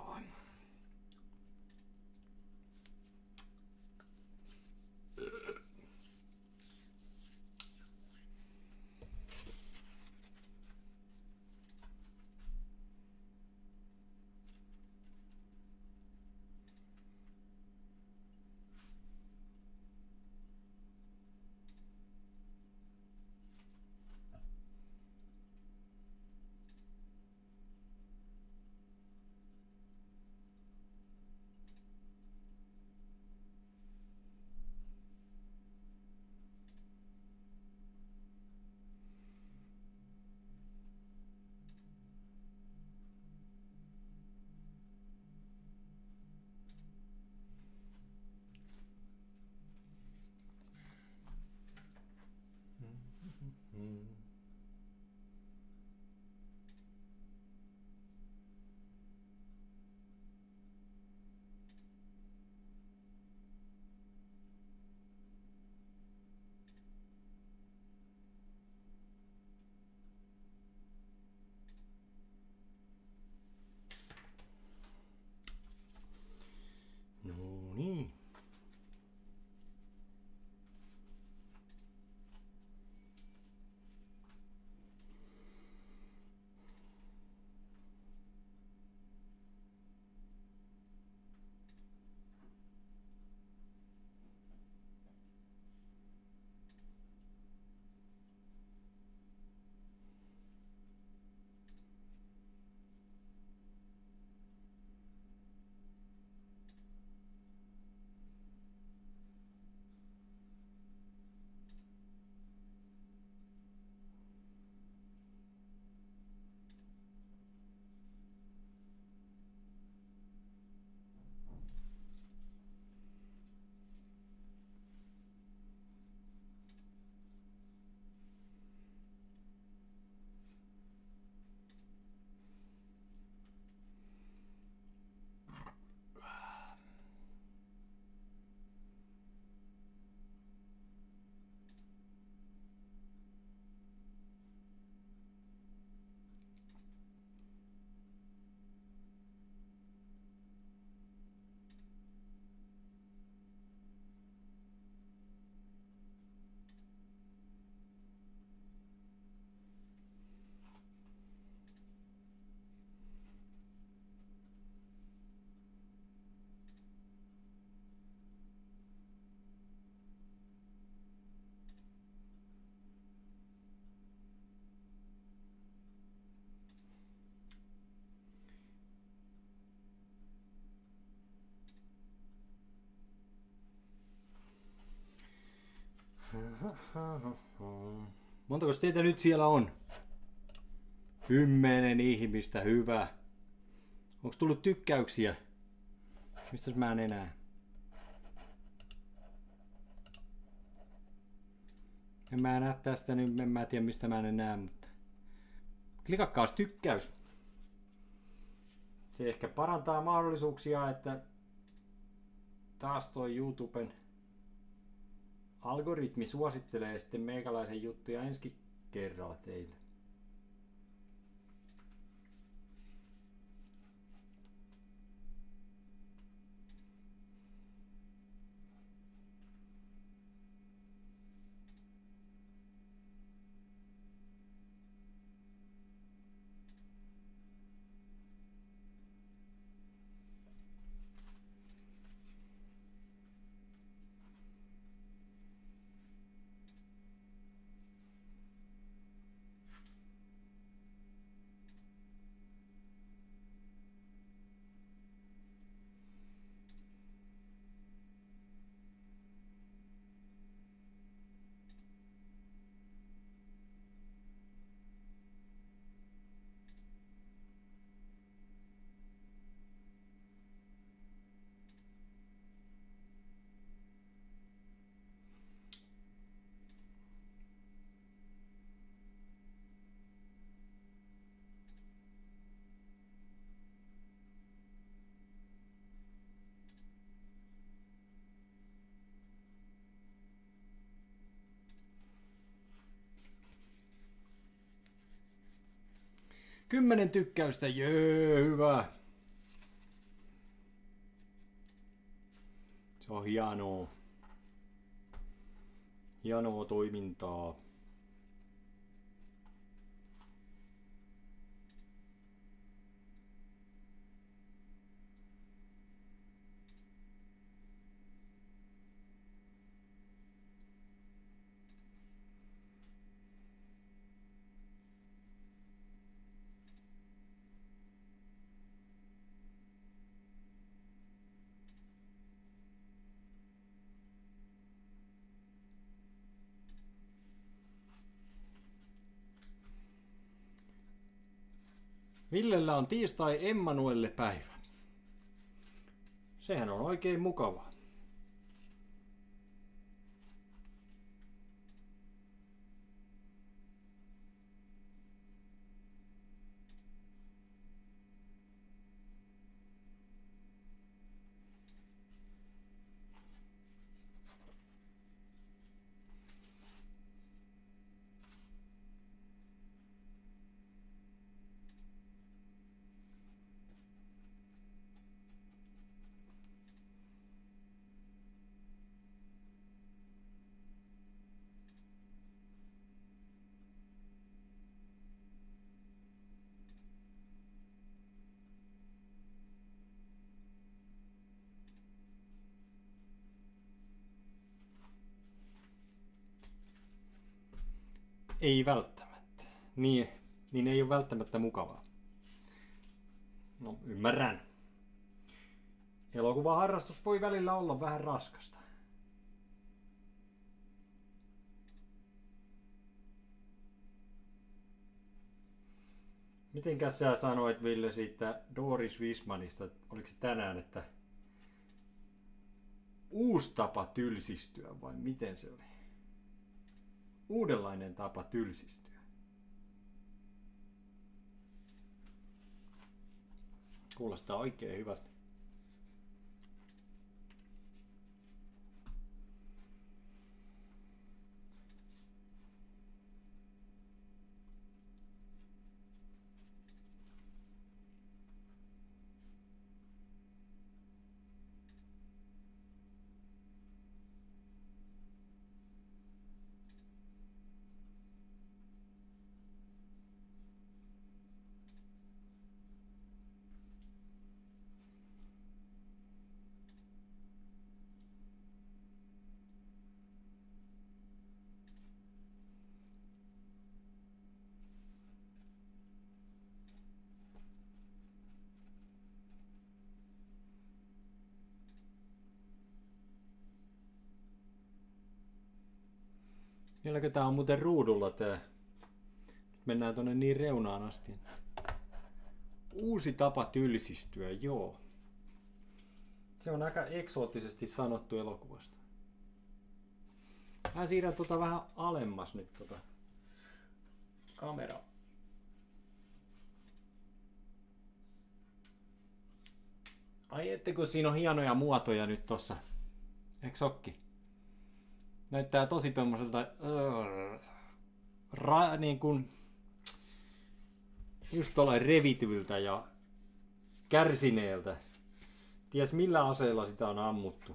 Montako teitä nyt siellä on? Kymmenen ihmistä, hyvä. Onko tullut tykkäyksiä? Mistäs mä en enää? En mä näe tästä, niin en mä tiedä mistä mä en enää, mutta klikakkaas tykkäys. Se ehkä parantaa mahdollisuuksia, että taas toi YouTuben algoritmi suosittelee sitten meikäläisen juttuja ensi kerralla teille. Kymmenen tykkäystä, jee, hyvä. Se on hienoa. Hienoa toimintaa. Villellä on tiistai Emmanuelle päivä. Sehän on oikein mukavaa. Ei välttämättä. Niin, niin ei ole välttämättä mukavaa. No, ymmärrän. Elokuvaharrastus voi välillä olla vähän raskasta. Mitenkäs sä sanoit, Ville, siitä Doris Wismanista, oliko se tänään, että uusi tapa tylsistyä vai miten se oli? Uudenlainen tapa tylsistyä. Kuulostaa oikein hyvästi. Vieläkö tää on muuten ruudulla tää? Mennään tonne niin reunaan asti. Uusi tapa tylsistyä, joo. Se on aika eksoottisesti sanottu elokuvasta. Mä siirrän tota vähän alemmas nyt tota kamera. Ai ette kun siinä on hienoja muotoja nyt tossa. Eiks okki? Näyttää tosi tommoselta uh, ra, niin kuin just tuollain revityltä ja kärsineeltä. Ties millä aseella sitä on ammuttu.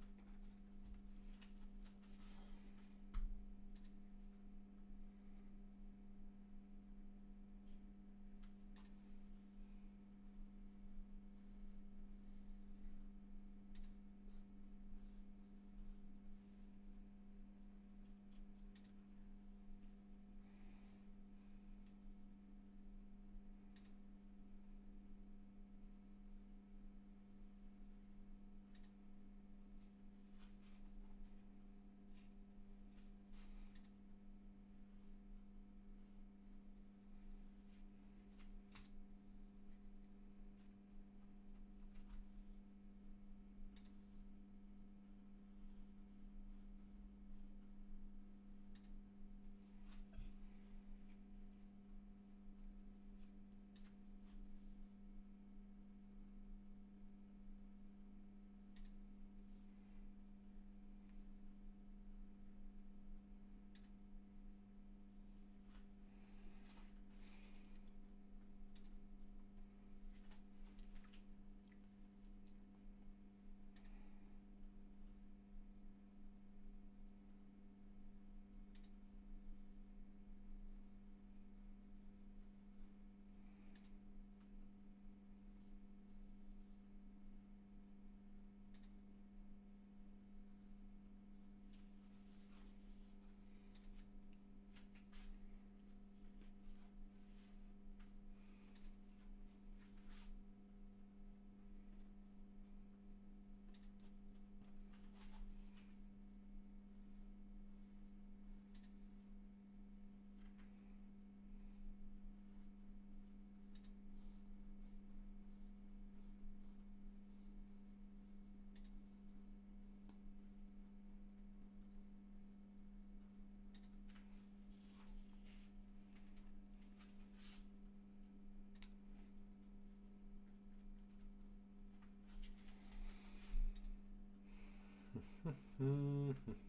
Hmm.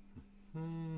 Hmm.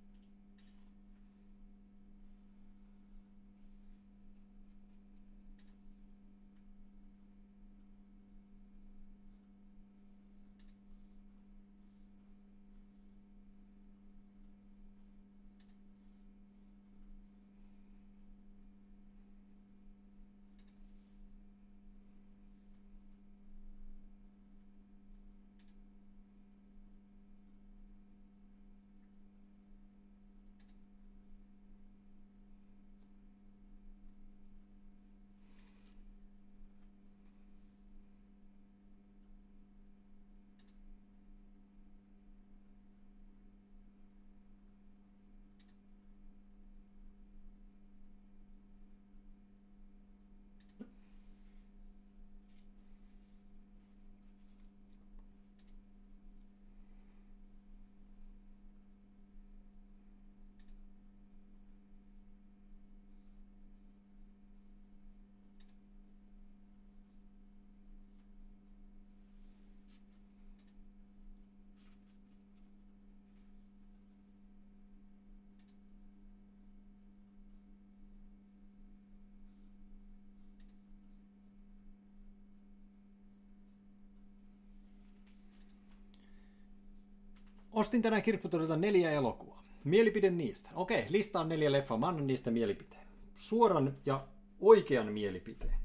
Ostin tänään Kirpputorilta neljä elokuvaa. Mielipide niistä. Okei, listaan neljä leffaa. Mä annan niistä mielipiteen. Suoran ja oikean mielipiteen.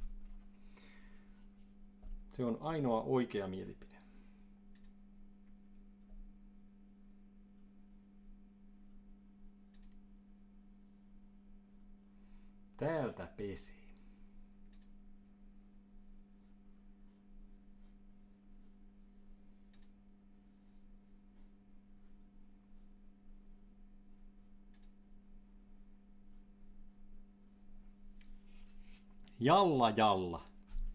Se on ainoa oikea mielipide. Täältä pesii. Jalla jalla.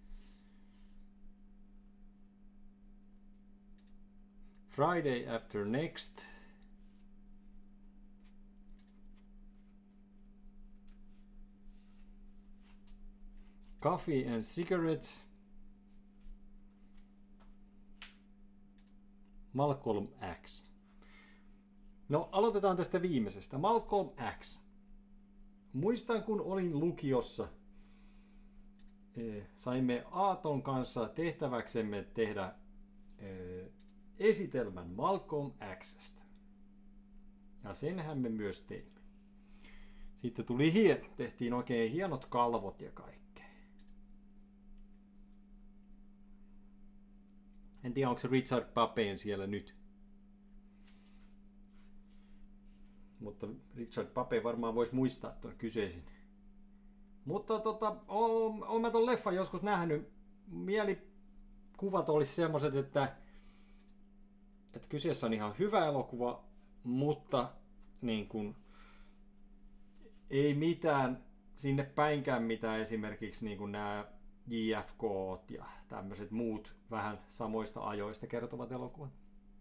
Friday after next. Coffee and cigarettes. Malcolm X. No, aloitetaan tästä viimeisestä. Malcolm X. Muistan, kun olin lukiossa, saimme Aaton kanssa tehtäväksemme tehdä esitelmän Malcolm X:stä. Ja senhän me myös teimme. Sitten tuli hieno. Tehtiin oikein hienot kalvot ja kaikkea. En tiedä, onko se Richard Papeen siellä nyt. Mutta Richard Pape varmaan voisi muistaa tuon kyseisen. Mutta tota, oon, oon mä ton leffan joskus nähnyt. Mielikuvat olisi semmoiset, että, että kyseessä on ihan hyvä elokuva, mutta niin kun, ei mitään sinne päinkään mitään esimerkiksi niin kuin nämä J F K:t ja tämmöiset muut vähän samoista ajoista kertovat elokuvat.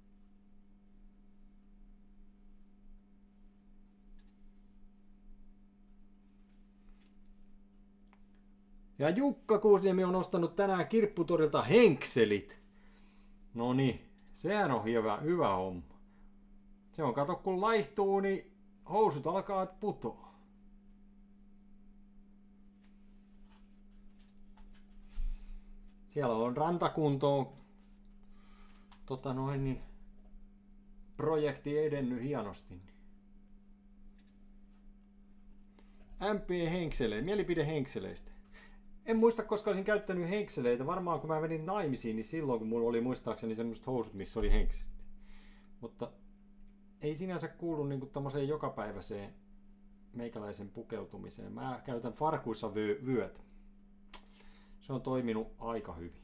Ja Jukka Kuusniemi on ostanut tänään Kirpputorilta henkselit. No niin, sehän on hyvä, hyvä homma. Se on, kato kun laihtuu, niin housut alkaa putoa. Siellä on rantakuntoon tota noin, niin, projekti edennyt hienosti. M P Henksele, mielipide henkseleistä. En muista, koska olisin käyttänyt henkseleitä. Varmaan kun mä menin naimisiin, niin silloin kun mulla oli muistaakseni semmoiset housut, missä oli henkselit. Mutta ei sinänsä kuulu niinku tommoseen jokapäiväiseen meikäläisen pukeutumiseen. Mä käytän farkuissa vyö, vyöt. Se on toiminut aika hyvin.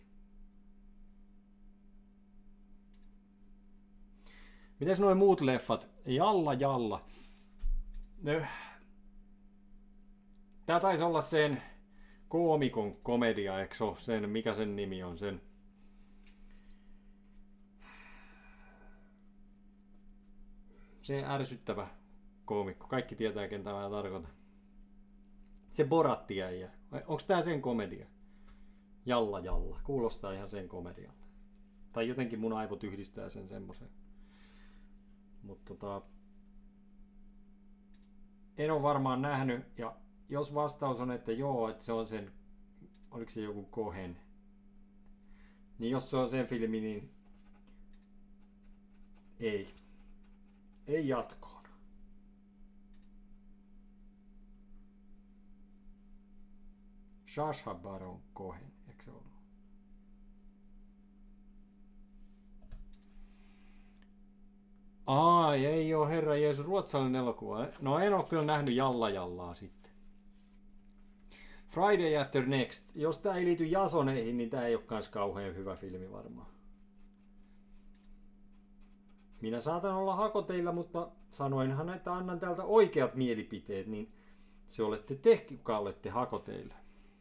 Mites nuo muut leffat? Jalla jalla. No, tää taisi olla sen koomikon komedia, eikö se ole sen, mikä sen nimi on sen? Se ärsyttävä koomikko. Kaikki tietää, kentä mä tarkoitan. Se Boratti äijä. Onks tää sen komedia? Jalla jalla. Kuulostaa ihan sen komedialta. Tai jotenkin mun aivot yhdistää sen semmoisen. Mutta tota, en ole varmaan nähnyt. Ja jos vastaus on, että joo, että se on sen, oliko se joku Cohen, niin jos se on sen filmi, niin ei. Ei jatkoon. Sacha Baron Cohen, eikö se ollut? Ai, ei oo herra Jeesus, ruotsalainen elokuva. No en oo kyllä nähnyt Jalla Jallaa sitten. Friday After Next. Jos tää ei liity Jasoneihin, niin tää ei oo kans kauhean hyvä filmi varmaan. Minä saatan olla hakoteilla, mutta sanoinhan, että annan täältä oikeat mielipiteet, niin se olette te, kuka olette hakoteilla.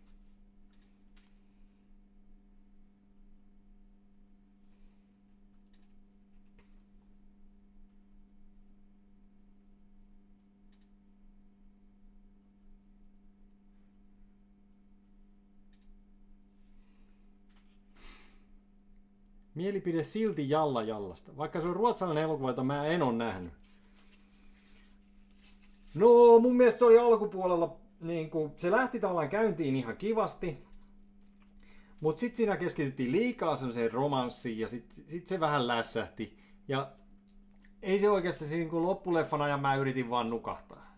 Mielipide silti Jalla Jallasta, vaikka se on ruotsalainen elokuva, jota mä en ole nähnyt. No, mun mielestä se oli alkupuolella, niin kuin, se lähti tavallaan käyntiin ihan kivasti, mutta sitten siinä keskityttiin liikaa semmoiseen romanssiin ja sitten sit se vähän lässähti. Ja ei se oikeastaan niin kuin loppuleffan ajan mä yritin vaan nukahtaa.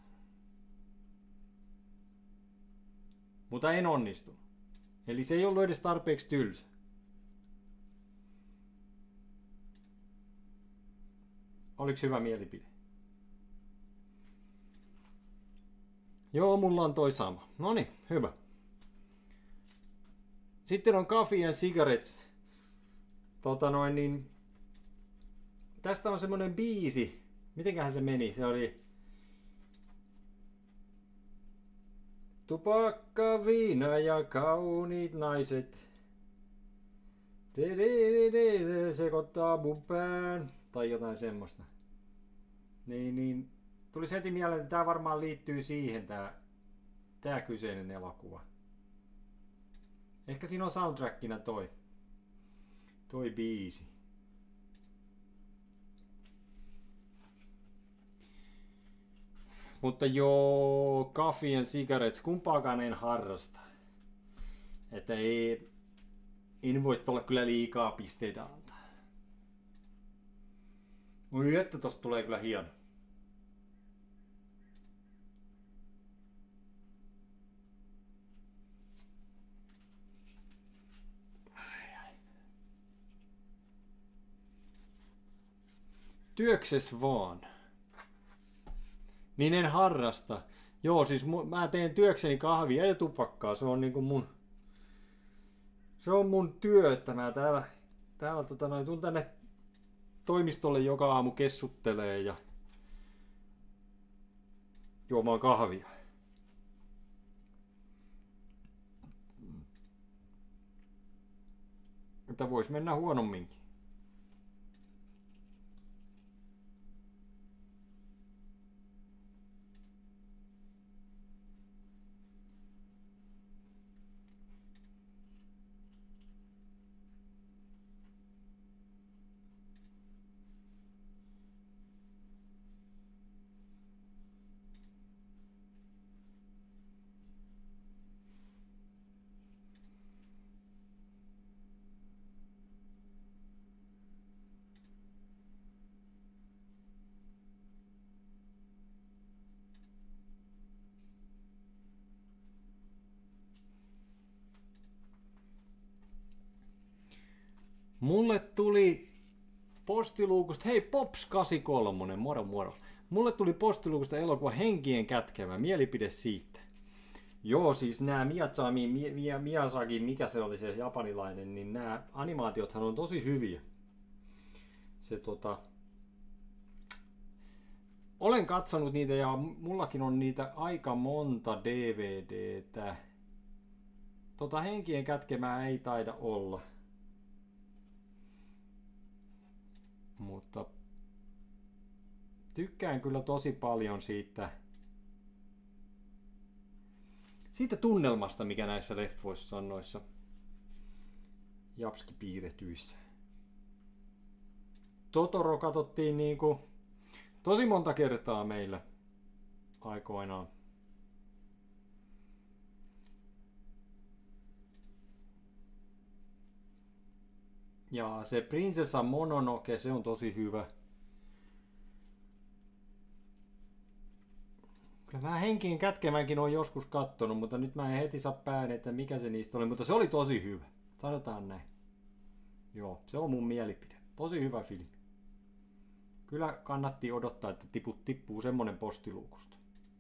Mutta en onnistunut. Eli se ei ollut edes tarpeeksi tylsä. Oliko hyvä mielipide? Joo, mulla on toi sama. Noniin, hyvä. Sitten on Coffee and Cigarettes. Tota noin niin. Tästä on semmonen biisi. Mitenköhän se meni? Se oli Tupakka, viina ja kauniit naiset. De-de-de-de-de, sekoittaa mun pään. Tai jotain semmoista. Niin, niin. Tuli heti mieleen, että tää varmaan liittyy siihen tää, tää kyseinen elokuva. Ehkä siinä on soundtrackina toi. Toi biisi. Mutta joo, coffee and cigarettes, kumpaakaan en harrasta. Että ei, en voi tuolla kyllä liikaa pisteitä antaa. Oi että tosta tulee kyllä hieno. Työkses vaan. Niin en harrasta. Joo, siis mä teen työkseni kahvia ja tupakkaa. Se on niinku mun... Se on mun työ, että mä täällä... Täällä tota noin, tuun tänne toimistolle joka aamu kessuttelee ja... Juomaan kahvia. Että vois mennä huonomminkin. Mulle tuli postiluukusta, hei Pops kahdeksankymmentäkolme, moro moro. Mulle tuli postiluukusta elokuva Henkien kätkemä, mielipide siitä. Joo, siis nämä Miyazaki, Miyazaki, mikä se oli se japanilainen, niin nämä animaatiothan on tosi hyviä. Se tota... Olen katsonut niitä ja mullakin on niitä aika monta D V D:tä. Tota Henkien kätkemää ei taida olla. Mutta tykkään kyllä tosi paljon siitä, siitä tunnelmasta, mikä näissä leffoissa on noissa japskipiirretyissä. Totoro katsottiin niinku tosi monta kertaa meillä aikoinaan. Ja se Prinsessa Mononoke, se on tosi hyvä. Kyllä mä Henkien kätkemänkin on joskus kattonut, mutta nyt mä en heti saa päin, että mikä se niistä oli. Mutta se oli tosi hyvä. Sanotaan näin. Joo, se on mun mielipide. Tosi hyvä filmi. Kyllä kannatti odottaa, että tiput tippuu semmonen postiluukusta.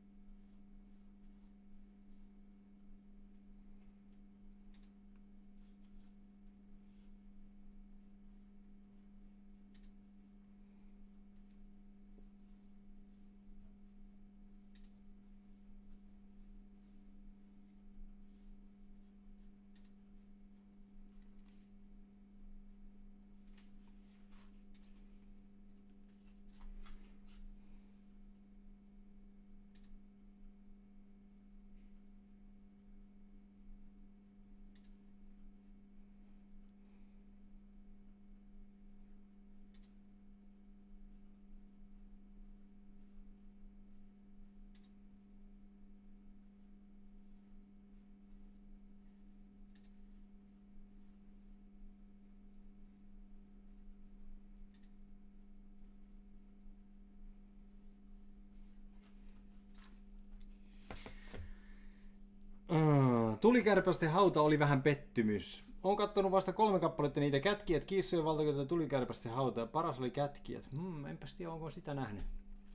Tulikärpästen hauta oli vähän pettymys. Oon kattonut vasta kolme kappaletta niitä kätkijät, Kiissojen valtakunta, Tulikärpästen hauta. Paras oli kätkijät. Hmm, enpäs tiedä, onko sitä nähnyt.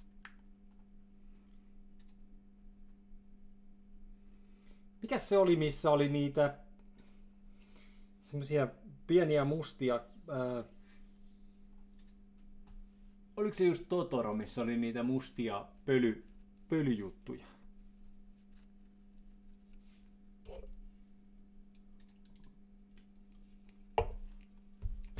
Mikäs se oli, missä oli niitä semmosia pieniä mustia... Ää... Oliko se just Totoro, missä oli niitä mustia pöly, pölyjuttuja?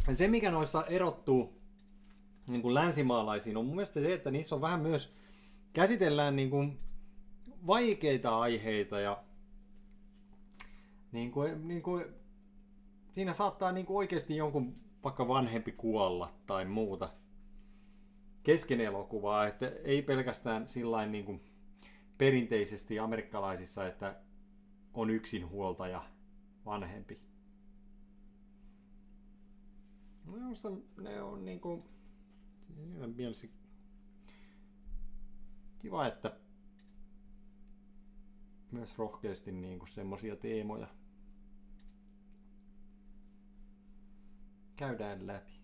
se, mikä noissa erottuu niin kuin länsimaalaisiin, on mun mielestä se, että niissä on vähän myös, käsitellään niin kuin vaikeita aiheita ja niin kuin, niin kuin, siinä saattaa niin kuin oikeasti jonkun vaikka vanhempi kuolla tai muuta kesken elokuvaa, että ei pelkästään sillain niin kuin perinteisesti amerikkalaisissa, että on yksinhuoltaja vanhempi. Minusta ne on niin kuin mielessä kiva, että myös rohkeasti niin kuin semmosia teemoja käydään läpi.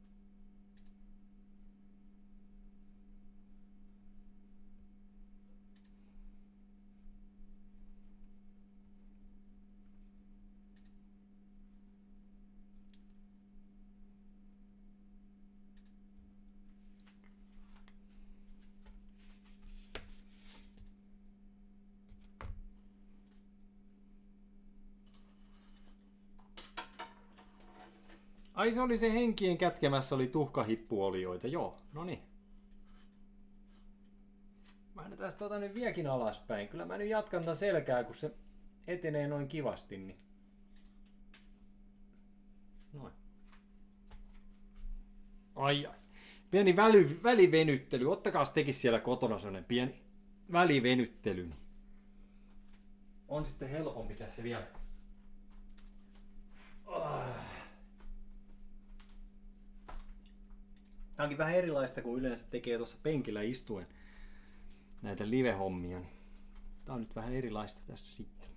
Ai se oli se henkien kätkemässä, oli tuhkahippuolioita. Joo, no niin. Mä lähdetään tota nyt vieläkin alaspäin. Kyllä mä nyt jatkan tätä selkää, kun se etenee noin kivasti. Niin... Noin. Ai ai. Pieni väly, välivenyttely. Ottakaa tekin siellä kotona sellainen pieni välivenyttely. On sitten helpompi tässä vielä. Tämä onkin vähän erilaista kuin yleensä tekee tuossa penkillä istuen näitä live-hommia. Tämä on nyt vähän erilaista tässä sitten.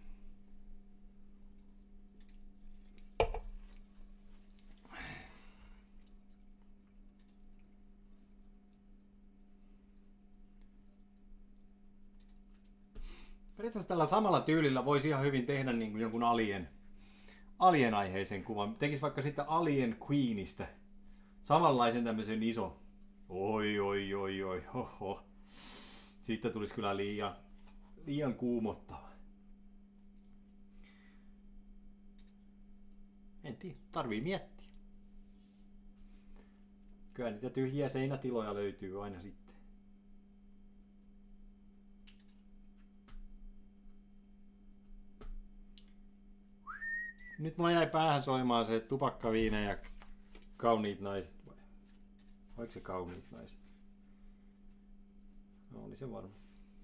Periaatteessa tällä samalla tyylillä voisi ihan hyvin tehdä niin kuin jonkun alien, alien-aiheisen kuvan. Tekisi vaikka sitten Alien Queenistä. Samanlaisen tämmöisen iso. Oi, oi, oi, oi, hoho. Siitä tulisi kyllä liian, liian kuumottava. En tiedä, tarvii miettiä. Kyllä niitä tyhjiä seinätiloja löytyy aina sitten. Nyt mulla jäi päähän soimaan se tupakkaviina ja kauniit naiset. Vai oliko se kauniit naiset? No oli se varma.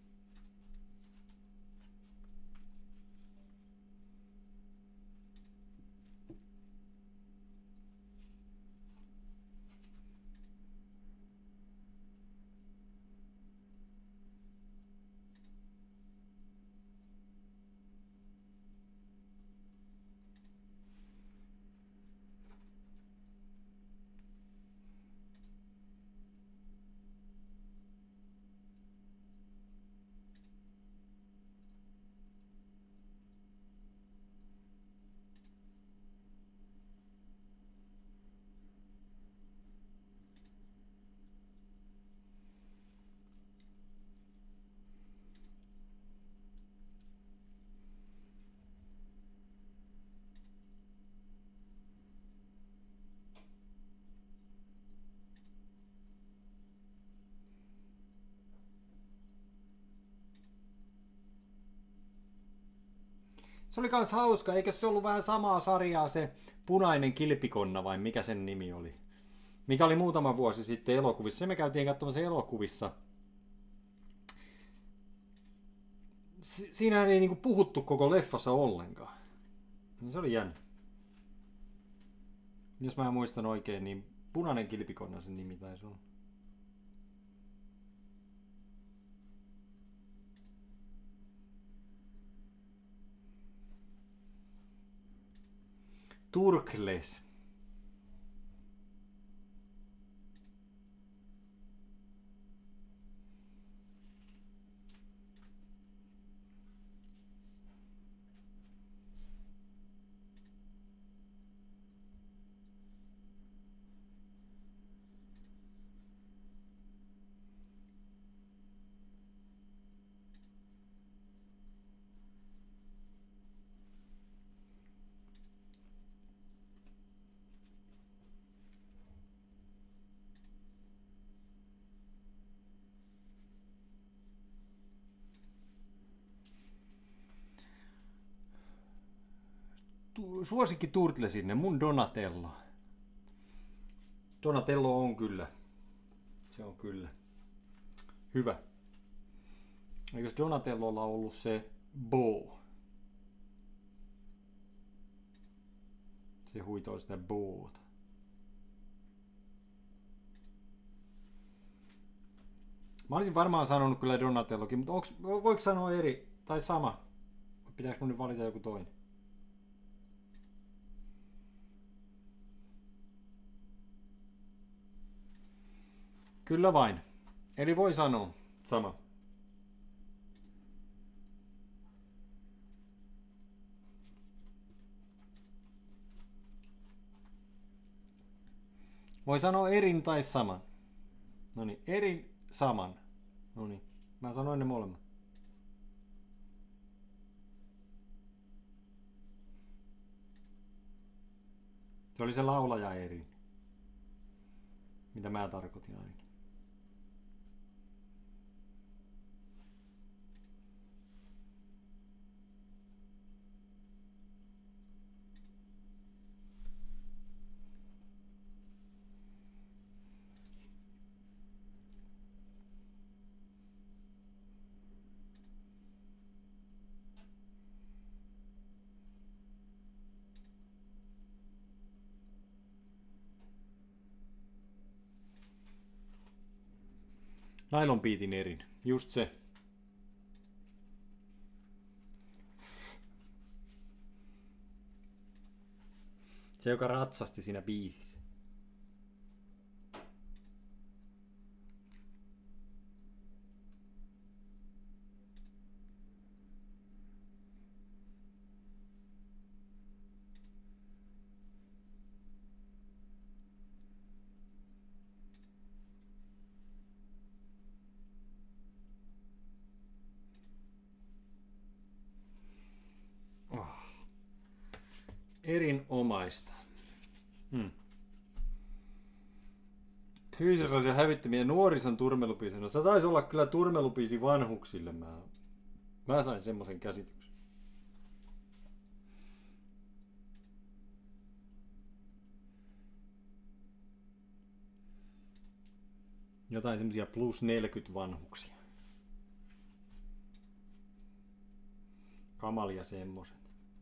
Se oli kans hauska, eikö se ollut vähän samaa sarjaa se Punainen kilpikonna vai mikä sen nimi oli? Mikä oli muutama vuosi sitten elokuvissa. Se me käytiin katsomassa elokuvissa. Si- siinä ei niinku puhuttu koko leffassa ollenkaan. Se oli jännä. Jos mä muistan oikein, niin Punainen kilpikonna sen nimi taisi olla. Turkles. suosikki Turtle sinne, mun Donatello. Donatello on kyllä. Se on kyllä. Hyvä. Eikös Donatellolla ollut se bow? Se huitoo sitä bowta. Mä olisin varmaan sanonut kyllä Donatellokin, mutta onks, voiko sanoa eri tai sama? Pitääkö mun nyt valita joku toinen? Kyllä vain. Eli voi sanoa sama. Voi sanoa erin tai saman. No niin, erin, saman. No niin, mä sanoin ne molemmat. Se oli se laulaja Erin. Mitä mä tarkoitin ainakin. Nylon Beatin Erin. Just se. Se, joka ratsasti siinä biisissä. Erinomaista. Hmm. Hyi sellaisia hävittömiä nuorison turmelubiisin. No se taisi olla kyllä turmelubiisi vanhuksille. Mä, mä sain semmoisen käsityksen. Jotain semmosia plus neljäkymmentä vanhuksia. Kamalia semmoset.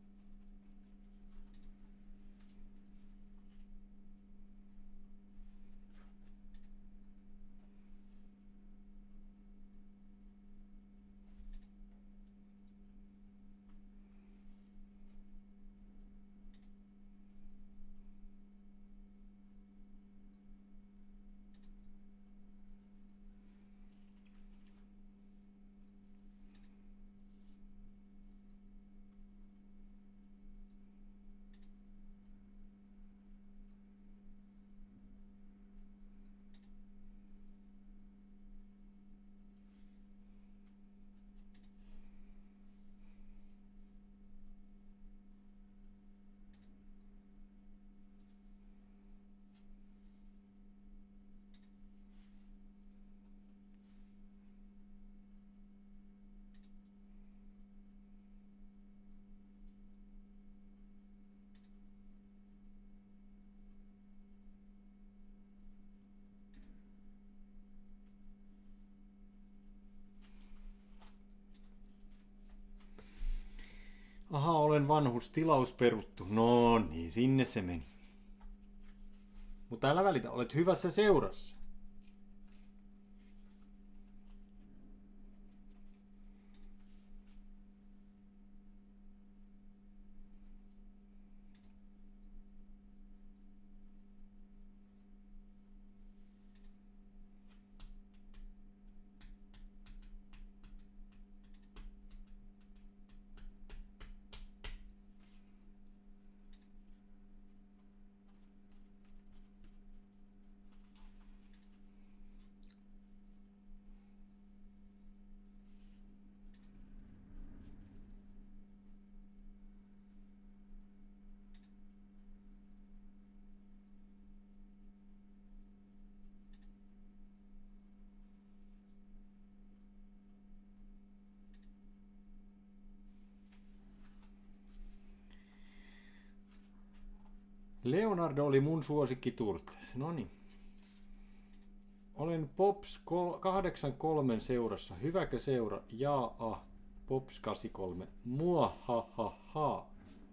Aha, olen vanhus, tilaus peruttu. No niin, sinne se meni. Mutta älä välitä, olet hyvässä seurassa. Leonardo oli mun suosikki Turtles. Noniin. Olen Pops kahdeksankymmentäkolme seurassa. Hyväkö seura? Jaa. Pops kahdeksankymmentäkolme. Mua ha ha ha.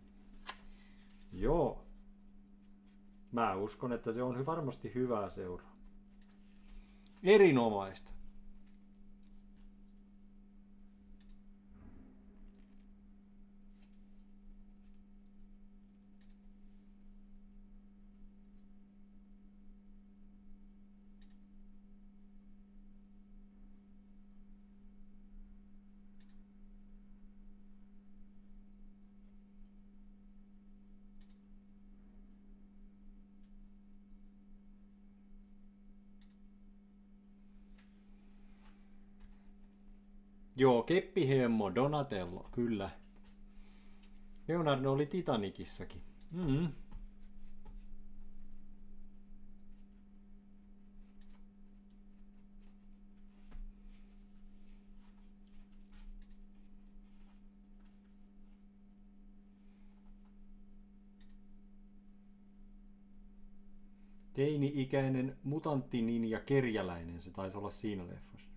Joo. Mä uskon, että se on varmasti hyvää seuraa. Erinomaista. Joo, Keppihemmo, Donatello, kyllä. Leonardo oli Titanicissakin. Mm. Teini-ikäinen mutanttininja kerjäläinen, se taisi olla siinä leffassa.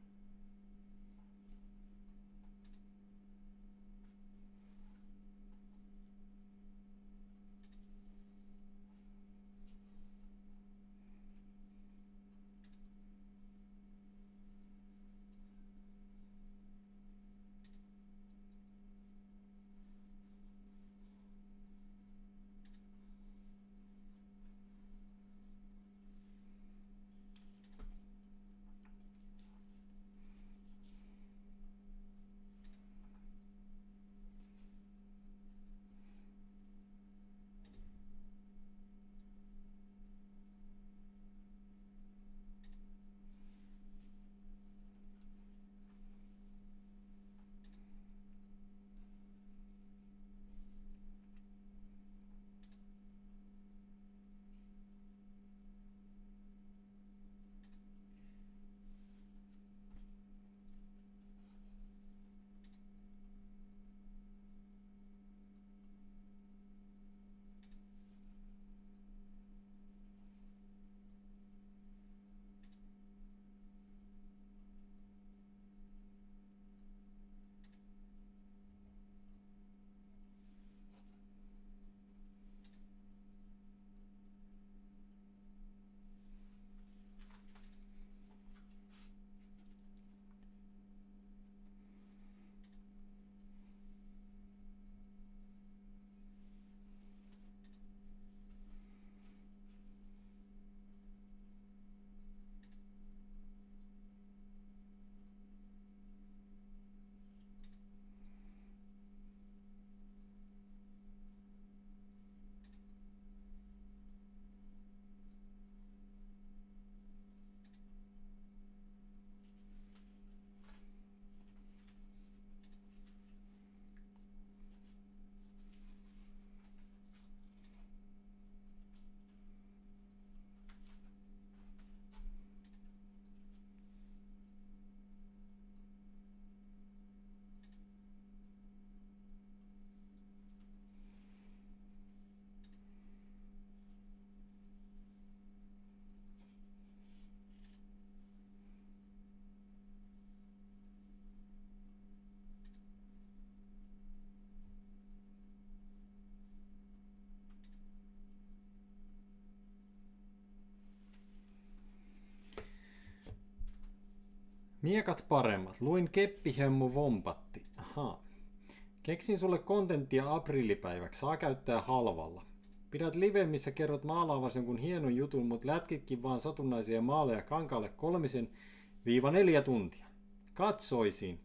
Miekat paremmat. Luin Keppihemmu Vompatti. Ahaa. Keksin sulle kontenttia aprillipäiväksi. Saa käyttää halvalla. Pidät live, missä kerrot maalaavasi jonkun hienon jutun, mut lätkitkin vaan satunnaisia maaleja kankaalle kolmisen viiva neljä tuntia. Katsoisin.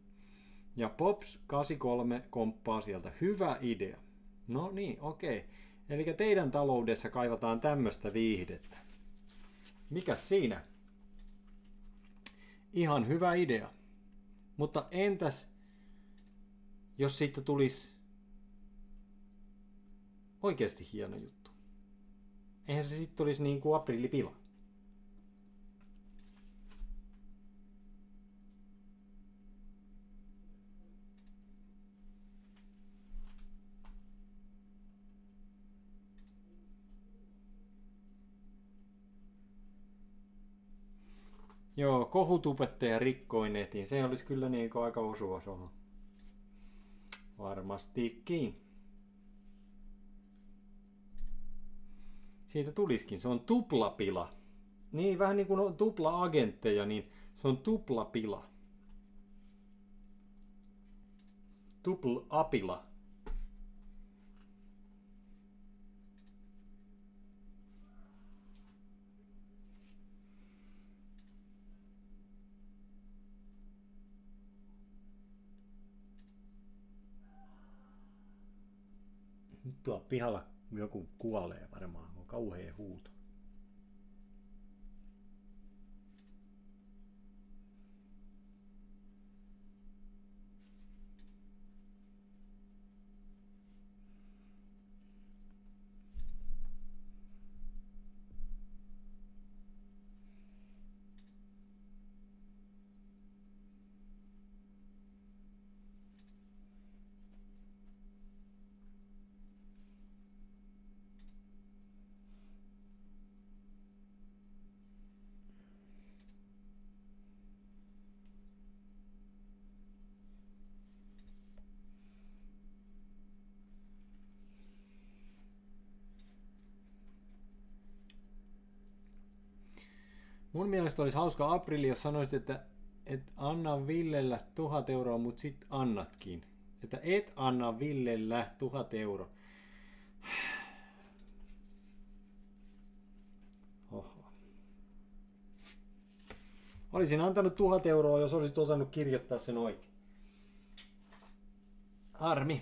Ja Pops kahdeksankymmentäkolme komppaa sieltä. Hyvä idea. No niin, okei. Eli teidän taloudessa kaivataan tämmöistä viihdettä. Mikäs siinä? Ihan hyvä idea. Mutta entäs, jos siitä tulisi oikeasti hieno juttu? Eihän se sitten tulisi niin kuin aprillipila. Joo, kohutubettaja rikkoi netin. Se olisi kyllä niin aika osuva soha. Varmastikin. Siitä tuliskin. Se on tuplapila. Niin, vähän niin kuin on tupla-agentteja, niin se on tuplapila. Tupl-apila. Nyt tuolla pihalla joku kuolee varmaan. On kauhea huuto. Mun mielestä olisi hauska Aprilli, jos sanoisit, että et anna Villellä tuhat euroa, mutta sit annatkin. Että et anna Villellä tuhat euroa. Oho. Olisin antanut tuhat euroa, jos olisit osannut kirjoittaa sen oikein. Harmi.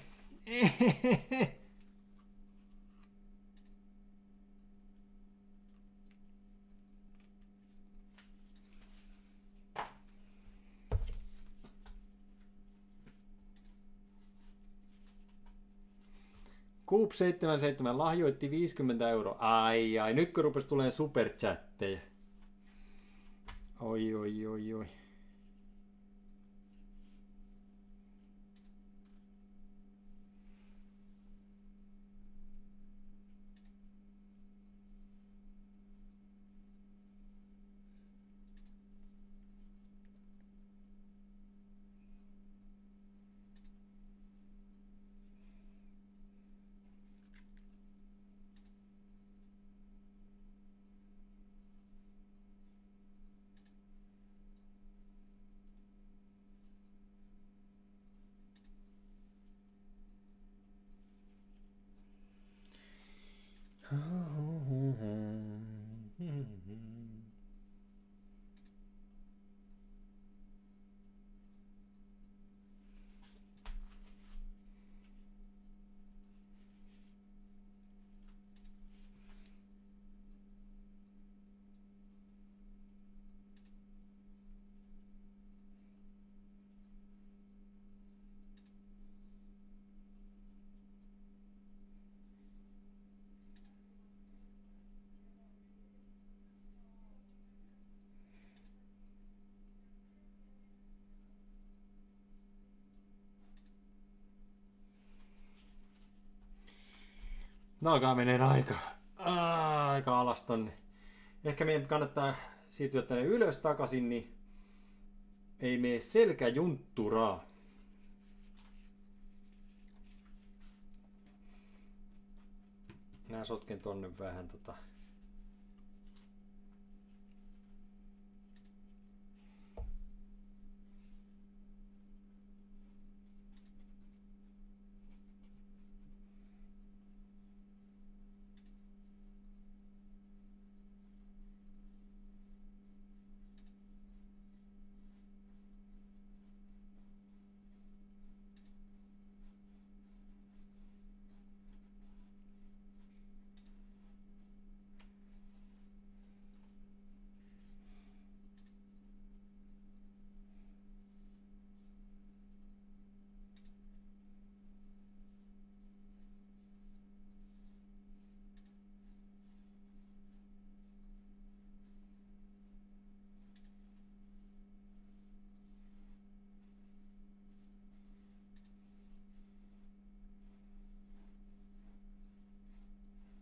Coop seitsemänkymmentäseitsemän lahjoitti viisikymmentä euroa. Ai ai, nyt kun rupesi tulemaan superchatteja. Oi oi oi oi. No alkaa menee aika, Aa, aika alas tonne. Ehkä meidän kannattaa siirtyä tänne ylös takaisin, niin ei mene selkäjuntturaa. Mä sotken tonne vähän tota.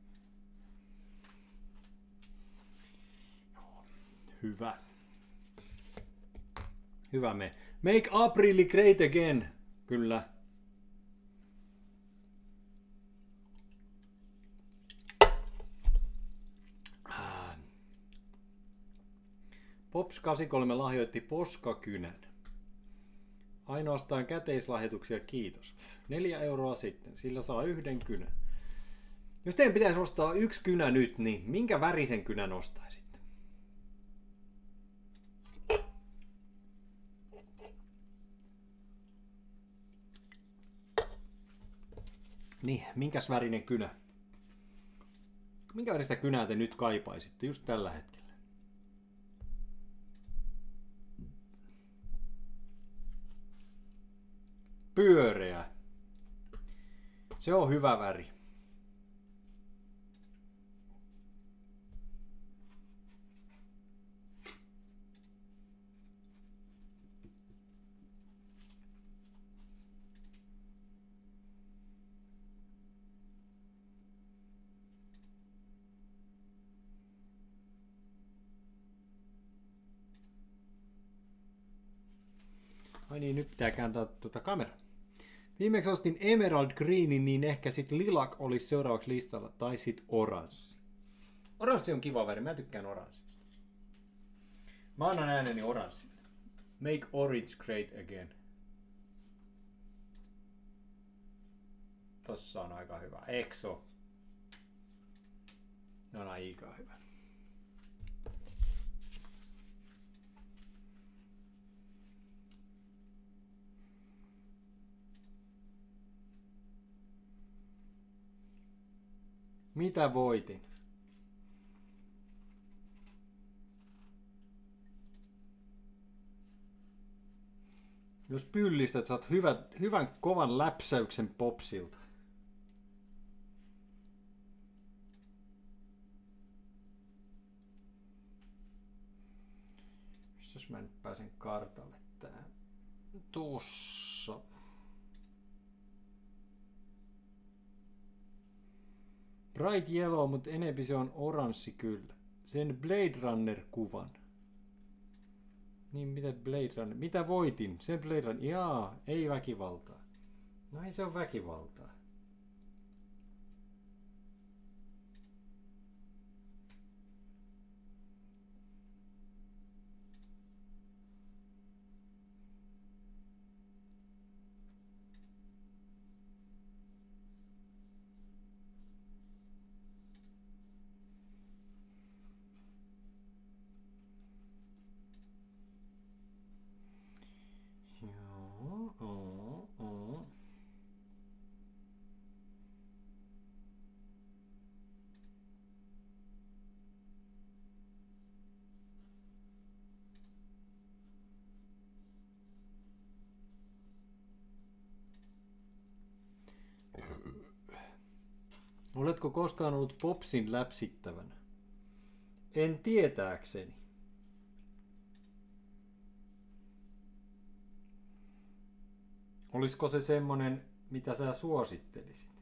Hyvä. Hyvä me. Make April great again. Kyllä. Pops kahdeksankymmentäkolme lahjoitti poskakynän. Ainoastaan käteislahjoituksia, kiitos. Neljä euroa sitten, sillä saa yhden kynän. Jos teidän pitäisi ostaa yksi kynä nyt, niin minkä värisen kynän ostaisitte? Niin, minkäs värinen kynä? Minkä väristä kynää te nyt kaipaisitte just tällä hetkellä? Pyöreä. Se on hyvä väri. Ai niin, nyt pitää kääntää tuota kameraa. Viimeksi ostin Emerald Greenin, niin ehkä sit Lilac olisi seuraavaksi listalla, tai sit oranssi. Oranssi on kiva väri, mä tykkään oranssista. Mä annan ääneni oranssille. Make orange great again. Tossa on aika hyvä. Exo. Ne on aika hyvä. Mitä voitin? Jos pyllistät, saat hyvän, hyvän kovan läpsäyksen Popsilta. Jos mä nyt pääsen kartalle tää. Tuossa. Bright yellow, mutta enempi se on oranssi kyllä. Sen Blade Runner-kuvan. Niin, mitä Blade Runner? Mitä voitin? Sen Blade Runner. Jaa, ei väkivaltaa. No ei se ole väkivaltaa. Joo, oo, oo. Oletko koskaan ollut Popsin läpsittävänä? En tietääkseni. Olisiko se semmonen, mitä sä suosittelisit?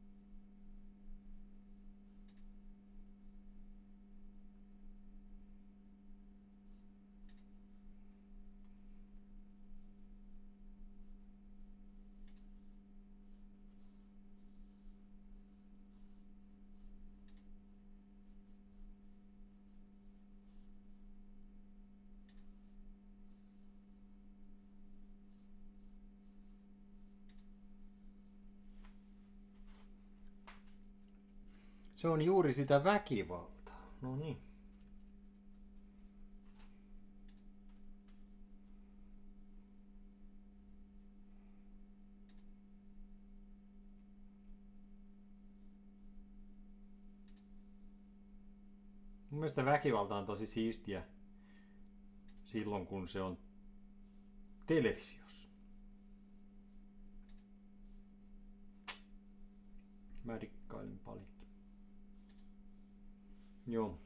Se on juuri sitä väkivaltaa. No niin. Mun mielestä väkivalta on tosi siistiä silloin, kun se on televisiossa. Mä dikkailin paljon. Joo.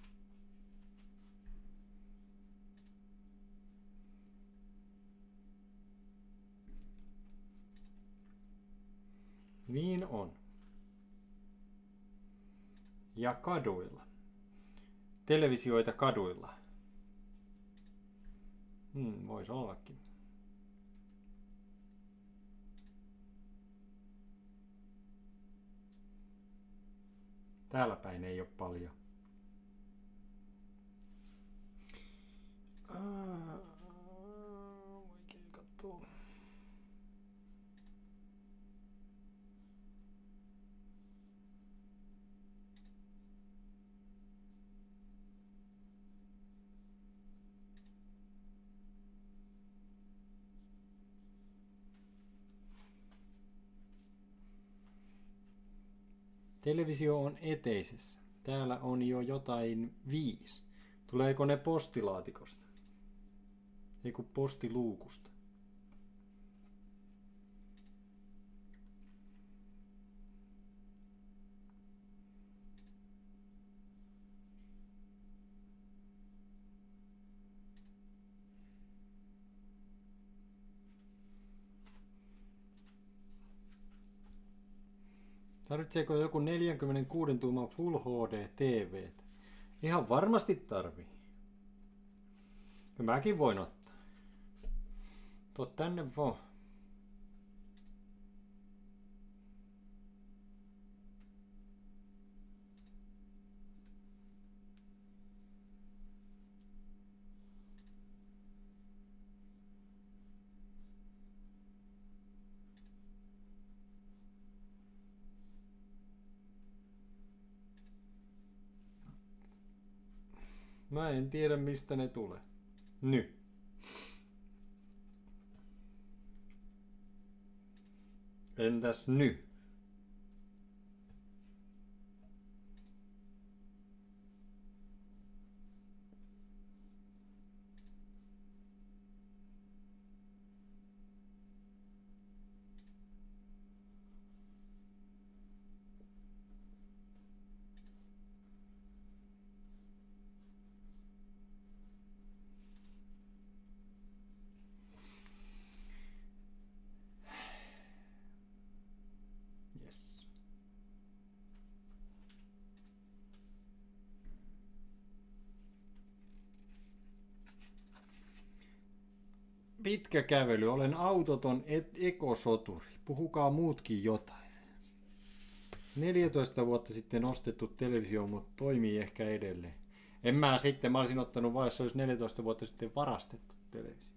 Niin on. Ja kaduilla. Televisioita kaduilla. Hmm, voisi ollakin. Täällä päin ei ole paljon. Vaikea katsoa. Televisio on eteisessä. Täällä on jo jotain viisi. Tuleeko ne postilaatikosta? Eiku postiluukusta. Tarvitseeko joku neljäkymmentäkuusi tuuman Full H D T V:tä? Ihan varmasti tarvii. Ja mäkin voin ottaa. Tuo tänne vaan. Mä en tiedä mistä ne tulee. Nyt. Entäs nyt? Pitkä kävely. Olen autoton et- ekosoturi. Puhukaa muutkin jotain. neljätoista vuotta sitten ostettu televisio, mutta toimii ehkä edelleen. En mä sitten, mä olisin ottanut vaan, jos se olisi neljätoista vuotta sitten varastettu televisio.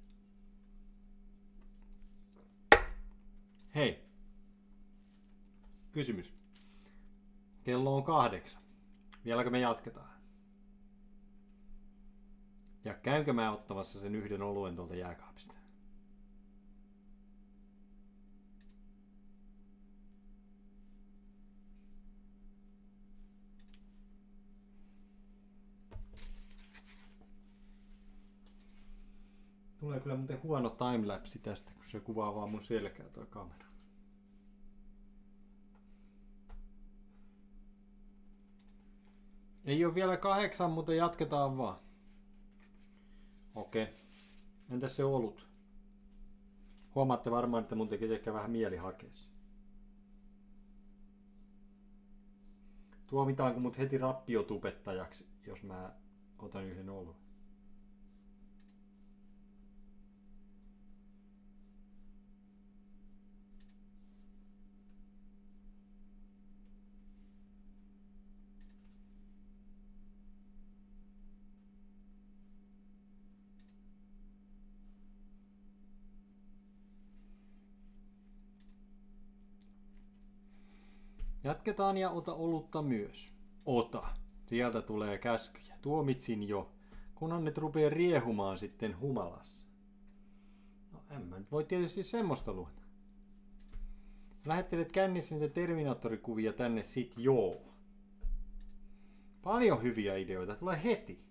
Hei. Kysymys. Kello on kahdeksan. Vieläkö me jatketaan? Ja käynkö mä ottamassa sen yhden oluen tuolta jääkaapista? Tulee kyllä muuten huono timelapsi tästä, kun se kuvaa vaan mun selkää toi kamera. Ei ole vielä kahdeksan, mutta jatketaan vaan. Okei. Entäs se olut? Huomaatte varmaan, että mun tekee ehkä vähän mieli hakea. Tuomitaanko mut heti rappiotubettajaksi, jos mä otan yhden oluen? Jatketaan ja ota olutta myös. Ota. Sieltä tulee käskyjä. Tuomitsin jo. Kunhan ne rupee riehumaan sitten humalassa. No en mä nyt voi tietysti semmoista luota. Lähettelet kännissä niitä Terminaattorikuvia tänne sit joo. Paljon hyviä ideoita. Tulee heti.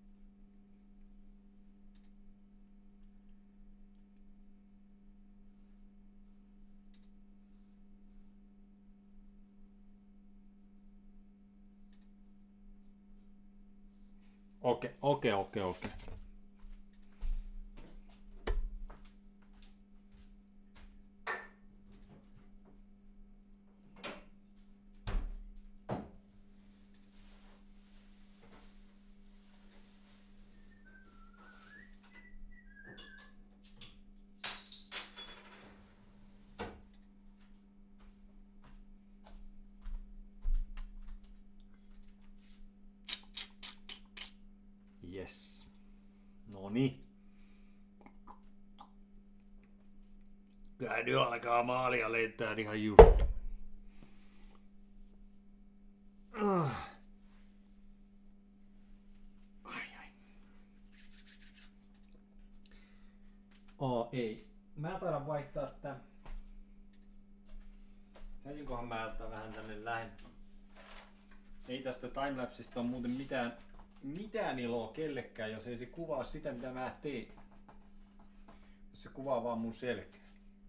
Okei, okei, okei, okei. niin. Kyllä nyt alkaa maalia lentää ihan just. Ah. Ai ai. Oh, ei. Mä taidan vaihtaa tää. Saisinkohan mä ottaa vähän tänne lähempää. Ei tästä timelapsista ole muuten mitään, mitään iloa kellekään, jos ei se kuvaa sitä, mitä mä teen. Jos se kuvaa vaan mun selkää.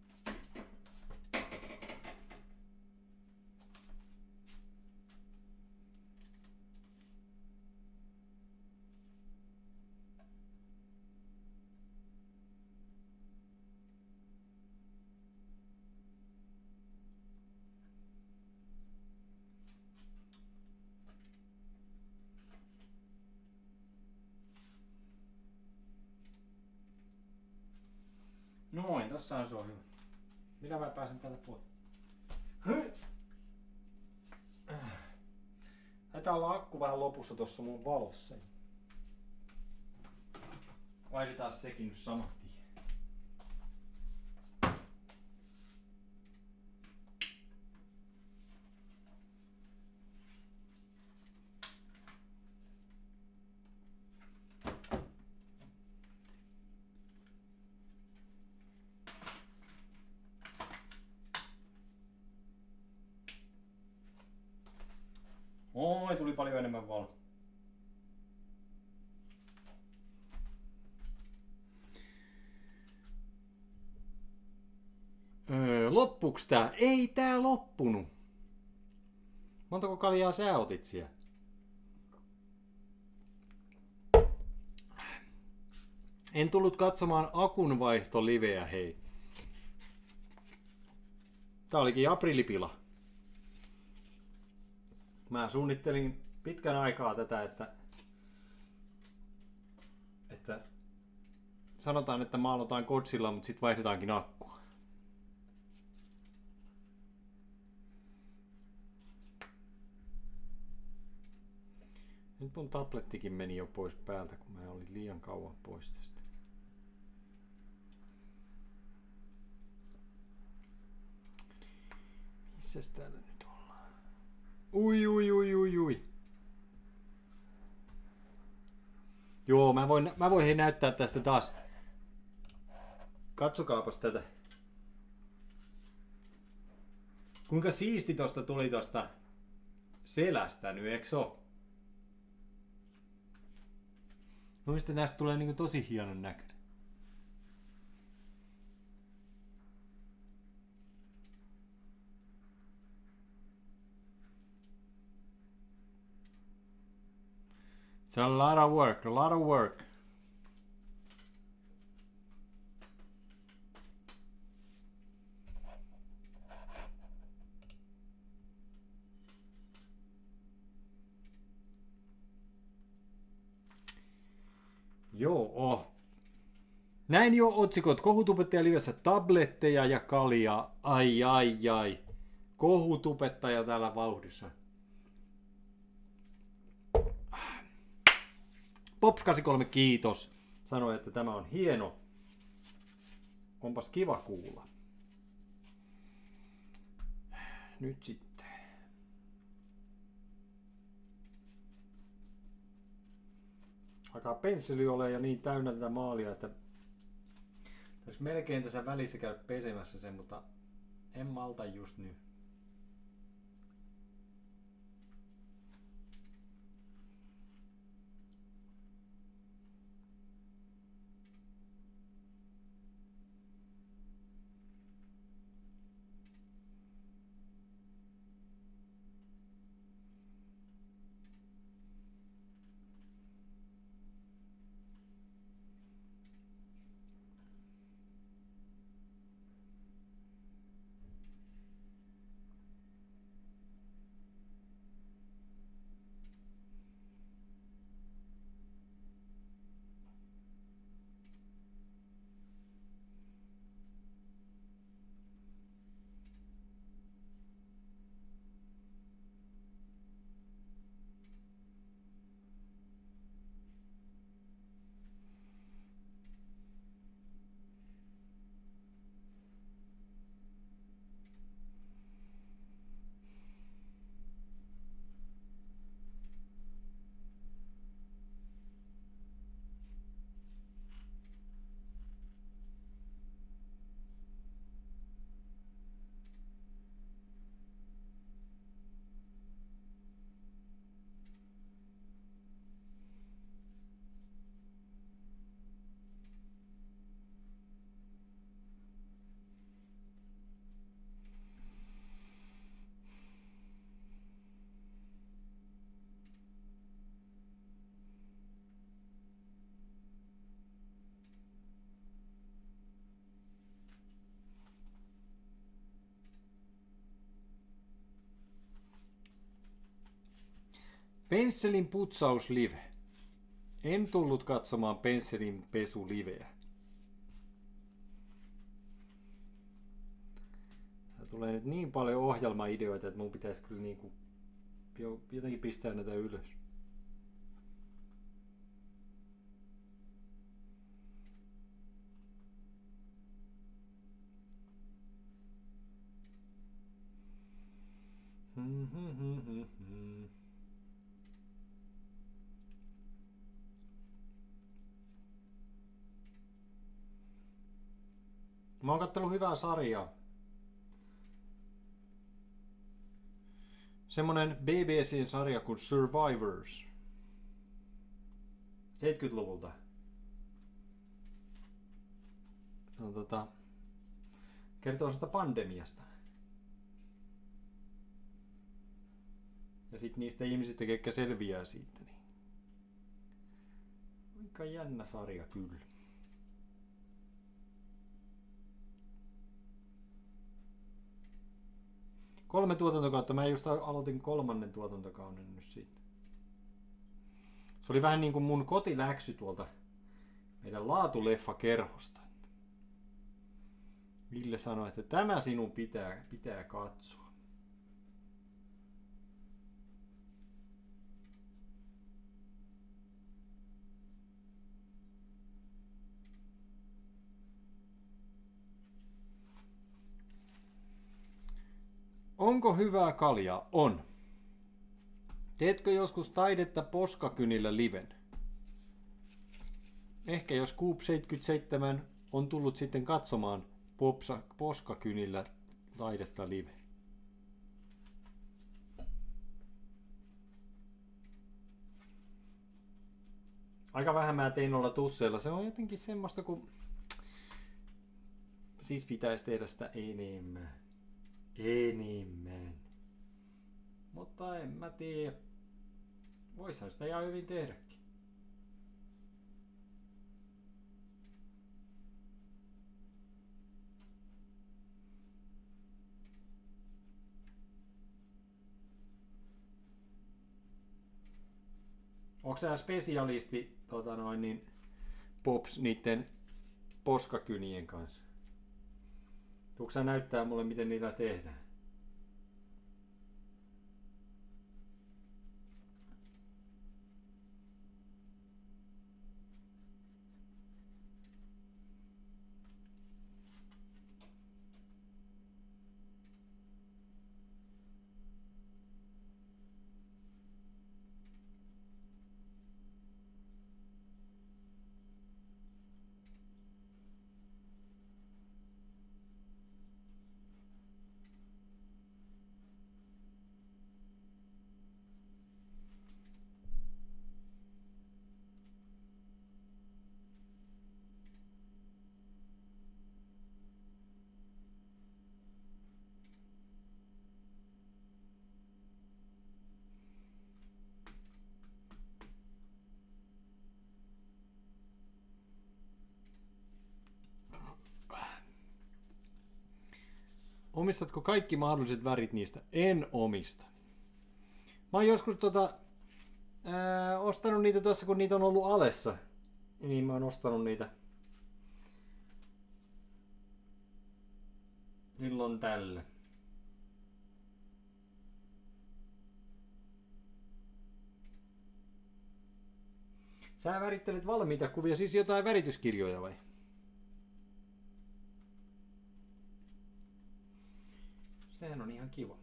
Noin, tossahan se on hyvä. Minä mä pääsen täältä pois. Taitaa olla akku vähän lopussa tossa mun valossa. Vaihdetaan sekin nyt saman tien. Oi, tuli paljon enemmän valo. Öö, loppuks tää? Ei tää loppunut. Montako kaljaa sä otit siellä? En tullut katsomaan akunvaihtoliveä, hei. Tää olikin aprillipila. Mä suunnittelin pitkän aikaa tätä, että, että sanotaan, että maalataan kodsilla, mutta sitten vaihdetaankin akkua. Nyt mun tablettikin meni jo pois päältä, kun mä olin liian kauan pois tästä. Missäs täällä nyt ollaan? Ui, ui, ui, ui, ui. Joo, mä voin, mä voin hei näyttää tästä taas. Katsokaapas tätä. Kuinka siisti tosta tuli tosta selästä nyt, eikö oo? Noista näistä tulee niinku tosi hienon näköinen. It's a lot of work, a lot of work. Joo. Oh. Näin jo otsikot. Kohutubettaja livessä tabletteja ja kaljaa. Ai ai ai. Kohutubettaja täällä vauhdissa. Pops kahdeksankymmentäkolme, kiitos. Sanoi, että tämä on hieno. Onpas kiva kuulla. Nyt sitten. Alkaa pensseli ole ja niin täynnä tätä maalia, että tässä melkein tässä välissä käy pesemässä sen, mutta en malta just nyt. Pensselin putsaus live. En tullut katsomaan pensselin pesu liveä. Tää tulee nyt niin paljon ohjelmaideoita, että mun pitäisi kyllä niinku jotenkin pistää näitä ylös. Hmm, hmm, hmm, hmm, hmm. Mä oon kattellut hyvää sarjaa. Semmonen B B C:n sarja kuin Survivors. seitsemänkymmentäluvulta. No, tota, kertoo sitä pandemiasta. Ja sitten niistä ihmisistä, ketkä selviää siitä. Niin. Aika jännä sarja kyllä. Kolme tuotantokautta. Mä just aloitin kolmannen tuotantokauden nyt siitä. Se oli vähän niin kuin mun kotiläksy tuolta meidän laatuleffakerhosta. Ville sanoi, että tämä sinun pitää, pitää katsoa. Onko hyvää kaljaa? On. Teetkö joskus taidetta poskakynillä liven? Ehkä jos Coop seitsemänkymmentäseitsemän on tullut sitten katsomaan popsa, poskakynillä taidetta live. Aika vähän mä tein olla tusseilla. Se on jotenkin semmoista, kun siis pitäisi tehdä sitä enemmän. Enemmän. Mutta en mä tiedä. Voisihan sitä ihan hyvin tehdäkin. Onko sä spesialisti tota noin, niin, Pops niiden poskakynien kanssa? Tuutko sä näyttää mulle, miten niillä tehdään? Omistatko kaikki mahdolliset värit niistä? En omista. Mä oon joskus tota, ää, ostanut niitä tuossa, kun niitä on ollut alessa. Niin mä oon ostanut niitä silloin tällä. Sä värittelet valmiita kuvia, siis jotain värityskirjoja vai? Sehän on ihan kiva.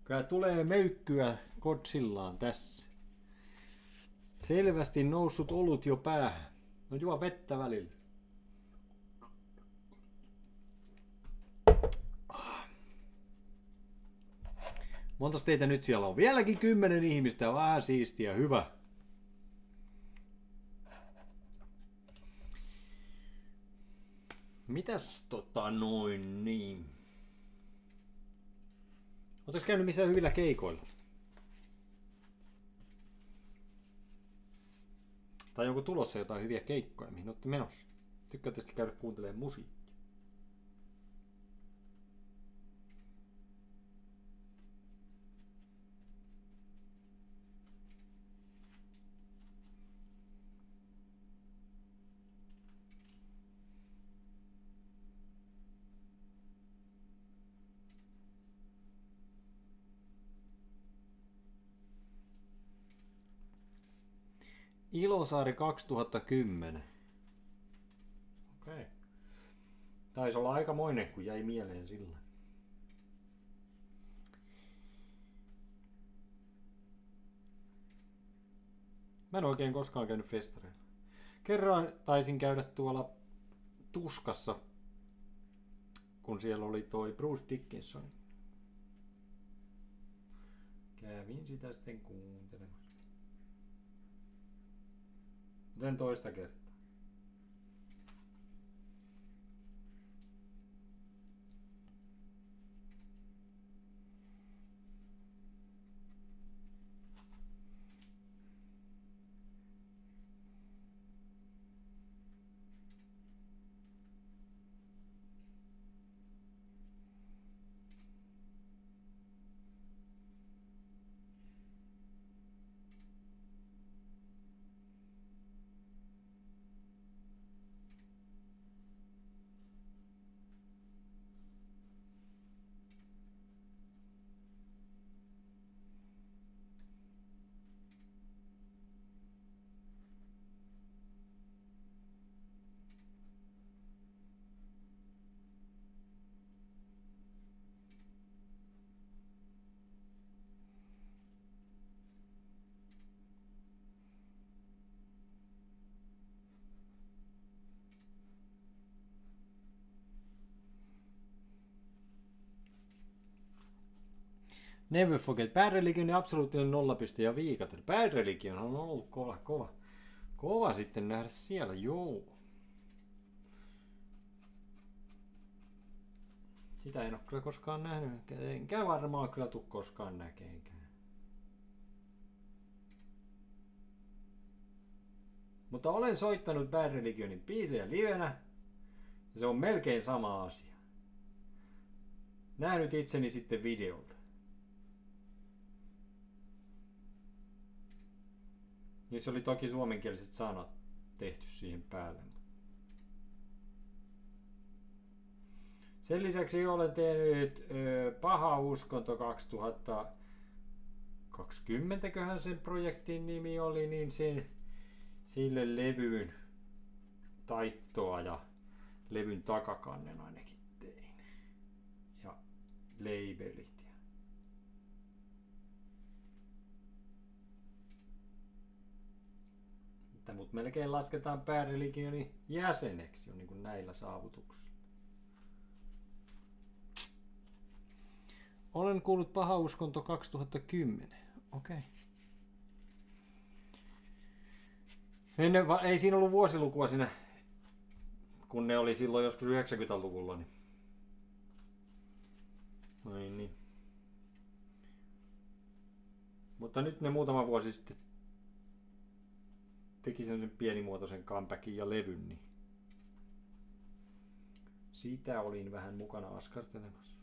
Kyllä tulee möykkyä Godzillaan tässä. Selvästi noussut olut jo päähän. No juo vettä välillä. Montas teitä nyt siellä on? Vieläkin kymmenen ihmistä. Vähän siistiä. Hyvä. Mitäs tota noin niin? Oletko käynyt missään hyvillä keikoilla? Tai onko tulossa jotain hyviä keikkoja, mihin olette menossa? Tykkää tietysti käydä kuuntelemaan musiikkia. Ilosaari kaksituhattakymmenen. Okei. Taisi olla aikamoinen, kun jäi mieleen sillä. Mä en oikein koskaan käynyt festareilla. Kerran taisin käydä tuolla Tuskassa, kun siellä oli toi Bruce Dickinson. Kävin sitä sitten kuuntelemassa. Miten toista kertaa? Never forget. Bad Religion ja absoluuttinen nollapiste ja viikaten. Bad Religion on ollut kova, kova. Kova sitten nähdä siellä, joo. Sitä en ole kyllä koskaan nähnyt. Enkä varmaan kyllä tule koskaan näkeenkään. Mutta olen soittanut Bad Religionin biisejä livenä. Ja se on melkein sama asia. Nähnyt itseni sitten videolta. Niissä oli toki suomenkieliset sanat tehty siihen päälle. Sen lisäksi olen tehnyt ö, Paha uskonto kaksituhattakaksikymmentä, köhän sen projektin nimi oli, niin sen, sille levyyn taittoa ja levyn takakannen ainakin tein. Ja labelit. Mut melkein lasketaan Bad Religionin jäseneksi jo niin kuin näillä saavutuksilla. Olen kuullut Paha uskonto kaksituhattakymmenen. Okei. Okay. Ei siinä ollut vuosilukua siinä, kun ne oli silloin joskus yhdeksänkymmentäluvulla. Niin. Noin niin. Mutta nyt ne muutama vuosi sitten teki sen pienimuotoisen comebackin ja levyn, niin siitä olin vähän mukana askartelemassa.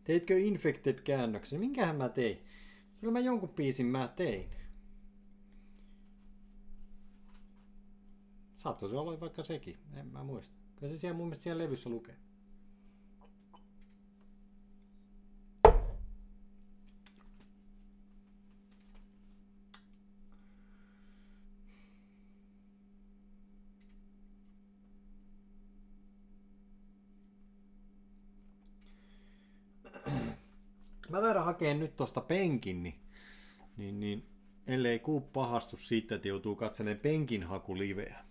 Teitkö Infected-käännöksen? Minkähän mä tein? Kyllä mä jonkun biisin mä tein. Saattoi se olla vaikka sekin. En mä muista. Kyllä se siellä mun mielestä siellä levyssä lukee. Mä taidan hakea nyt tosta penkin, niin, niin, niin ellei kuu pahastu siitä, että joutuu katselemaan penkin hakuliveä.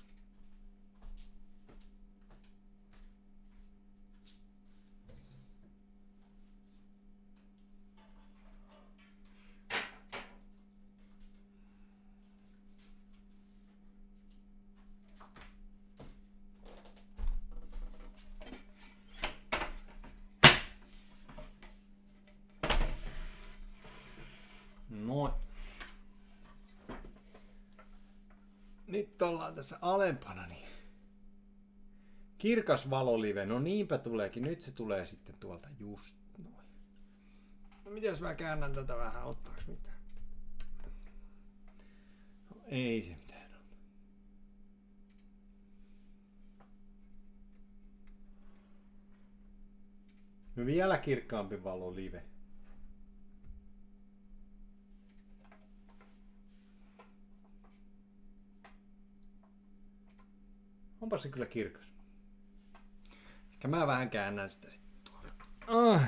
Noin. Nyt ollaan tässä alempana, niin kirkas valolive, no niinpä tuleekin, nyt se tulee sitten tuolta just noin. No mitäs mä käännän tätä vähän, ottaaks mitään? No, ei se mitään ole. No vielä kirkkaampi valolive. Onpa se kyllä kirkas. Ehkä mä vähän käännän sitä sitten tuolta. Ah.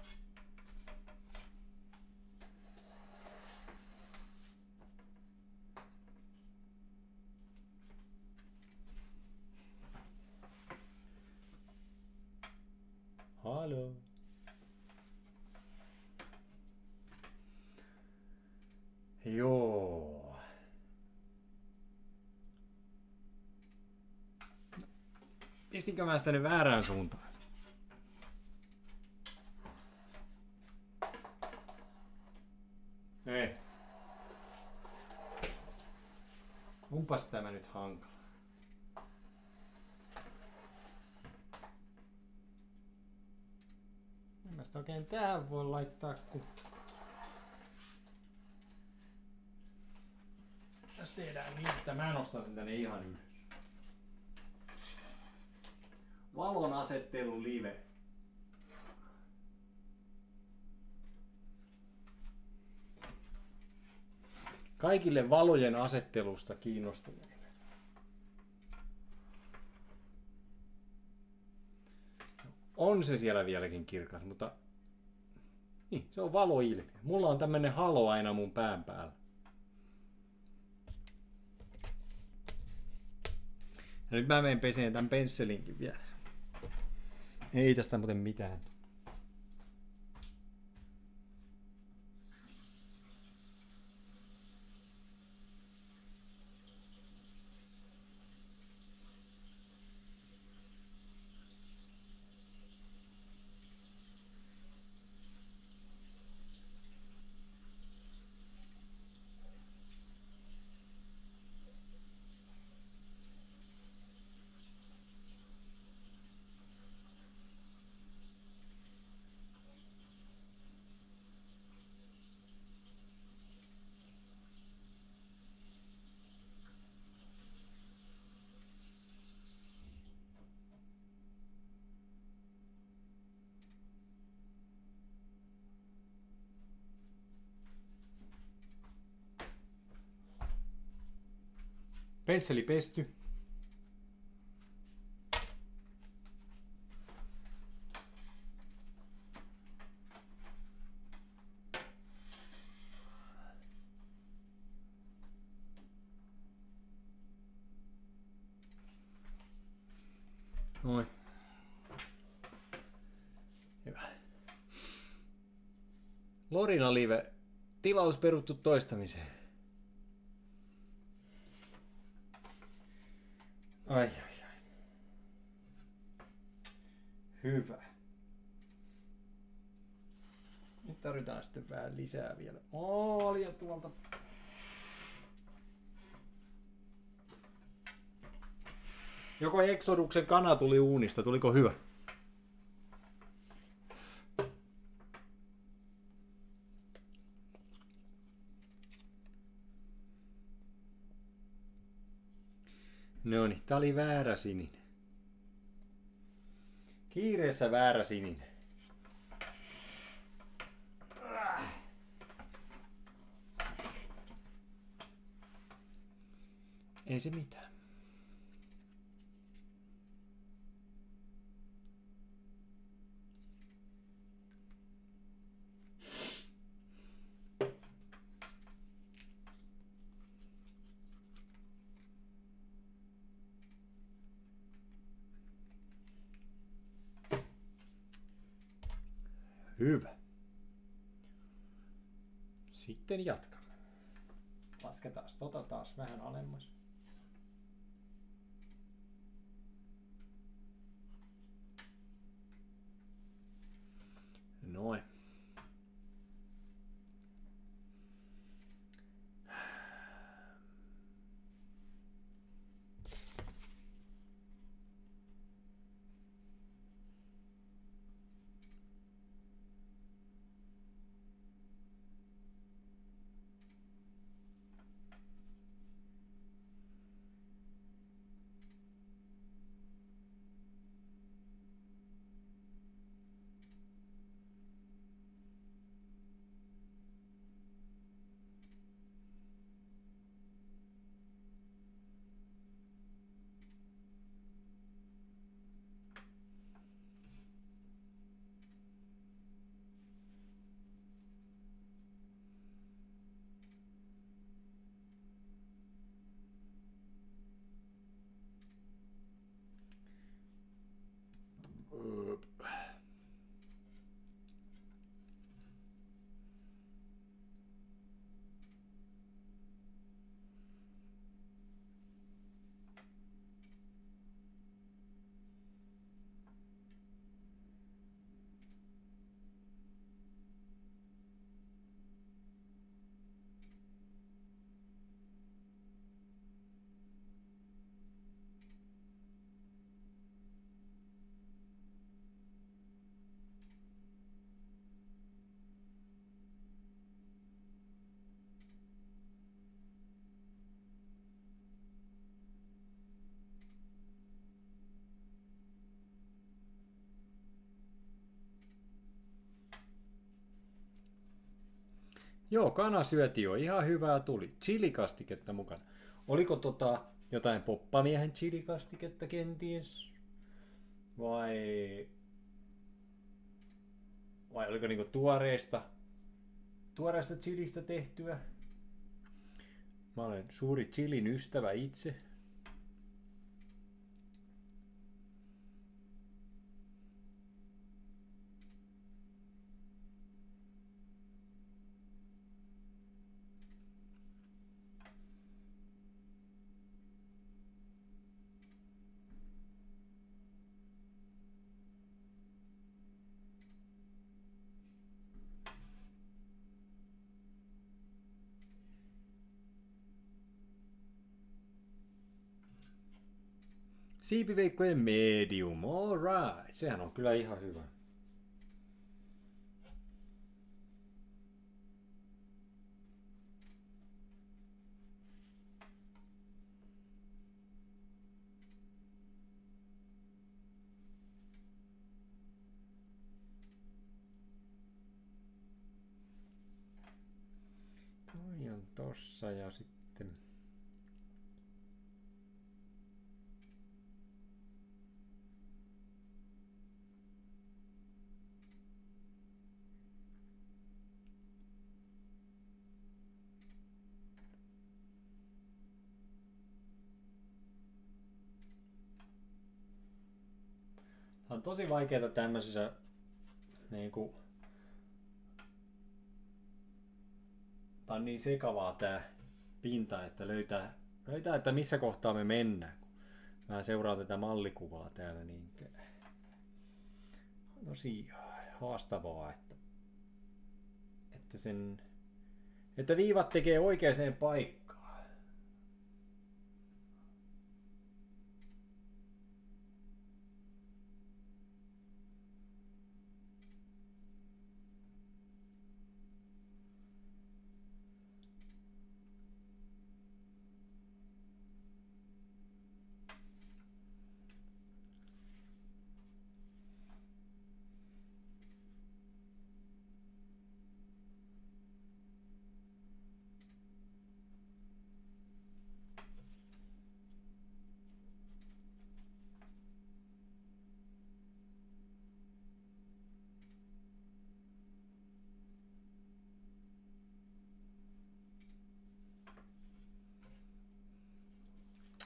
Halo. Joo. Pistinkö mä sitä nyt väärään suuntaan? Ei. Onpas tämä nyt hankala. En mä sitä oikein tähän voi laittaa, kun... Jos tehdään niin, että mä nostan sen tänne ihan ylös. Valon asettelu live. Kaikille valojen asettelusta kiinnostuneille. On se siellä vieläkin kirkas, mutta niin, se on valoilmiö. Mulla on tämmönen halo aina mun pään päällä. Ja nyt mä menen peseen tämän pensselinkin vielä. Ei tästä muuten mitään. Pensseli pesty. Noin. Hyvä. Lorina Live. Tilaus peruttu toistamiseen. Ai ai ai. Hyvä. Nyt tarvitaan sitten vähän lisää vielä. Oolia tuolta. Joko Exoduksen kana tuli uunista, tuliko hyvä? No niin, tää oli väärä sininen. Kiireessä väärä sininen. Ei se mitään. Hyvä. Sitten jatkamme. Lasketaan tota taas vähän alemmas. Noin. Joo, kanasyöti on ihan hyvää tuli. Chilikastiketta mukana. Oliko tota jotain poppamiehen chilikastiketta kenties? Vai... Vai oliko niinku tuoreesta, tuoreesta chilistä tehtyä? Mä olen suuri chilin ystävä itse. Siipiveikkojen medium, alright. Sehän on kyllä ihan hyvä. Toi on tossa ja sitten... On tosi vaikeaa tämmöisissä niinku... Tää on niin sekavaa tää pinta, että löytää, löytää, että missä kohtaa me mennään. Mä seuraan tätä mallikuvaa täällä, niin on tosi haastavaa, että, että, sen, että viivat tekee oikeaan paikkaan.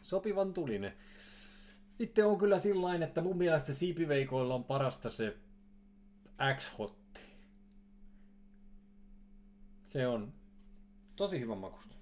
sopivan tulinen. Itse on kyllä sillain, että mun mielestä siipiveikoilla on parasta se X-hotti. Se on tosi hyvän makusta.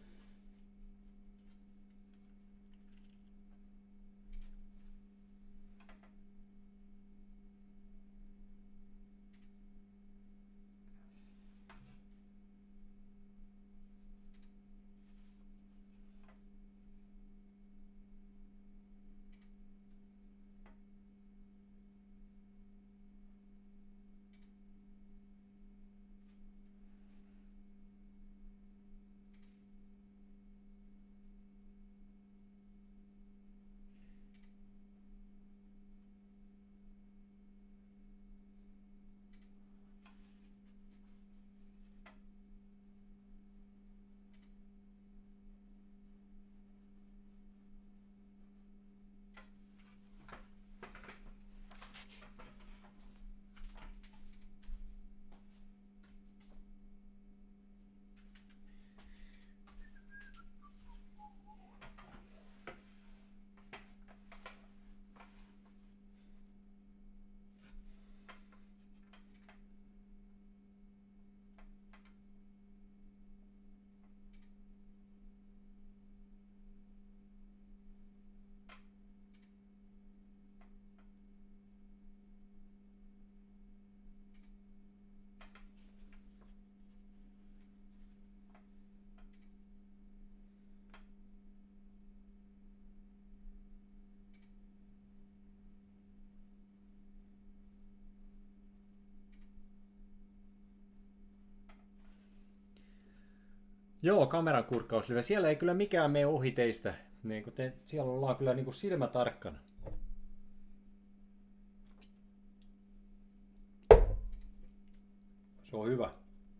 Joo, kameran kurkkauslive. Siellä ei kyllä mikään mene ohi teistä. Niin kuin te, siellä ollaan kyllä niin kuin silmä tarkkana. Se on hyvä.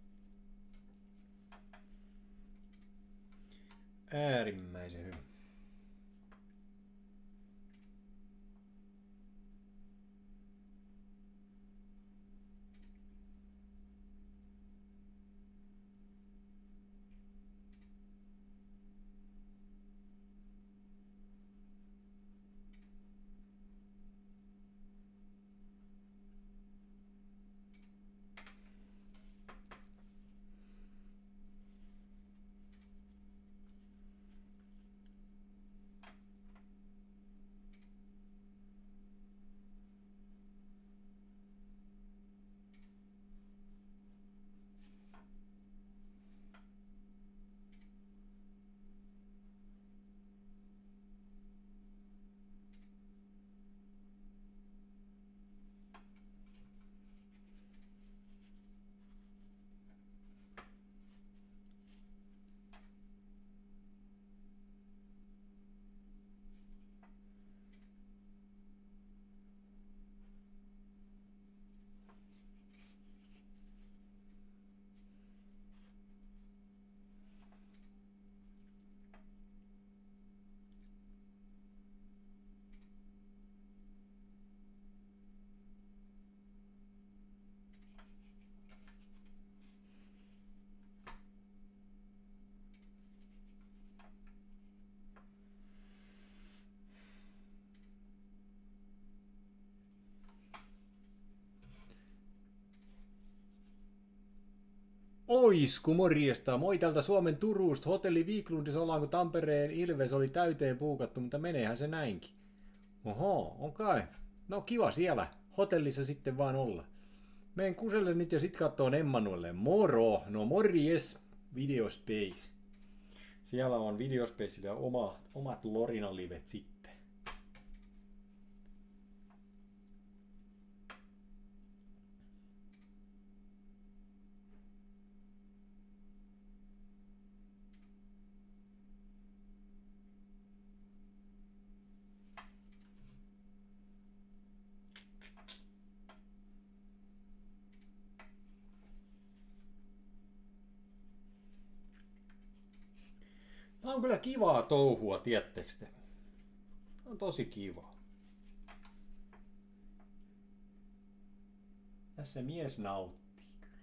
Äärimmäisen hyvä. Oisku, morjesta. Moi täältä Suomen Turusta. Hotelli Viiklundissa ollaan, kun Tampereen Ilves oli täyteen puukattu, mutta meneehän se näinkin. Oho, on kai. No kiva siellä. Hotellissa sitten vaan olla. Meen kuselle nyt ja sit kattoon Emmanuelle. Moro. No morjes. Videospace. Siellä on Videospacella oma, omat Lorina-livet sitten. Tämä on kyllä kivaa touhua, tiedättekö te? On tosi kivaa. Tässä mies nauttii kyllä.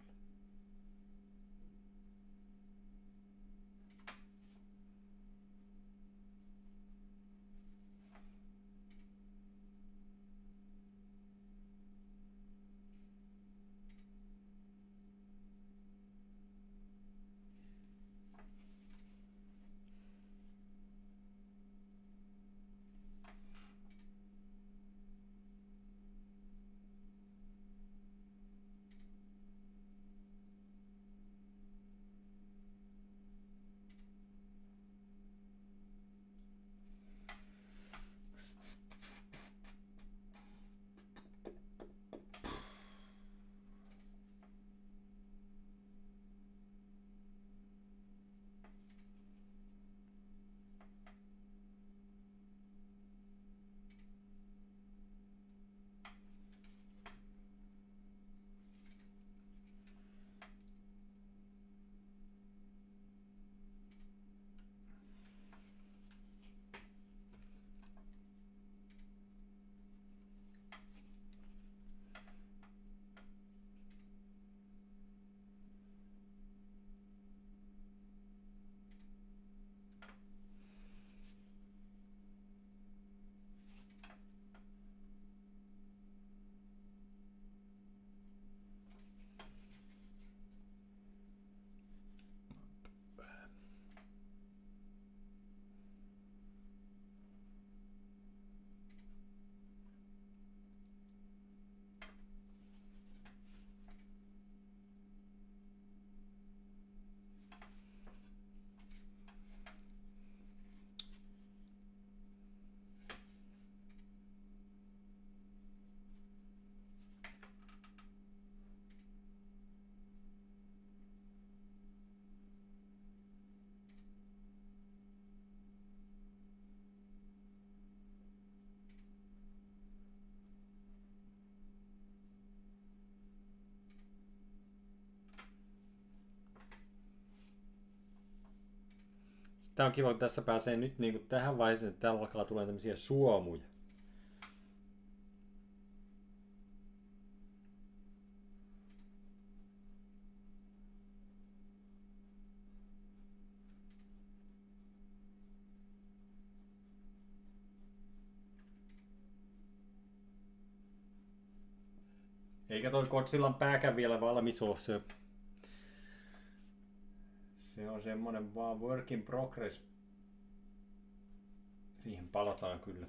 Tää on kiva, kun tässä pääsee nyt niin kuin tähän vaiheeseen, että täällä alkaa tulla tämmöisiä suomuja. Eikä toi Godzillan pääkään vielä valmis ole. Se, se on semmonen vaan work in progress. Siihen palataan kyllä.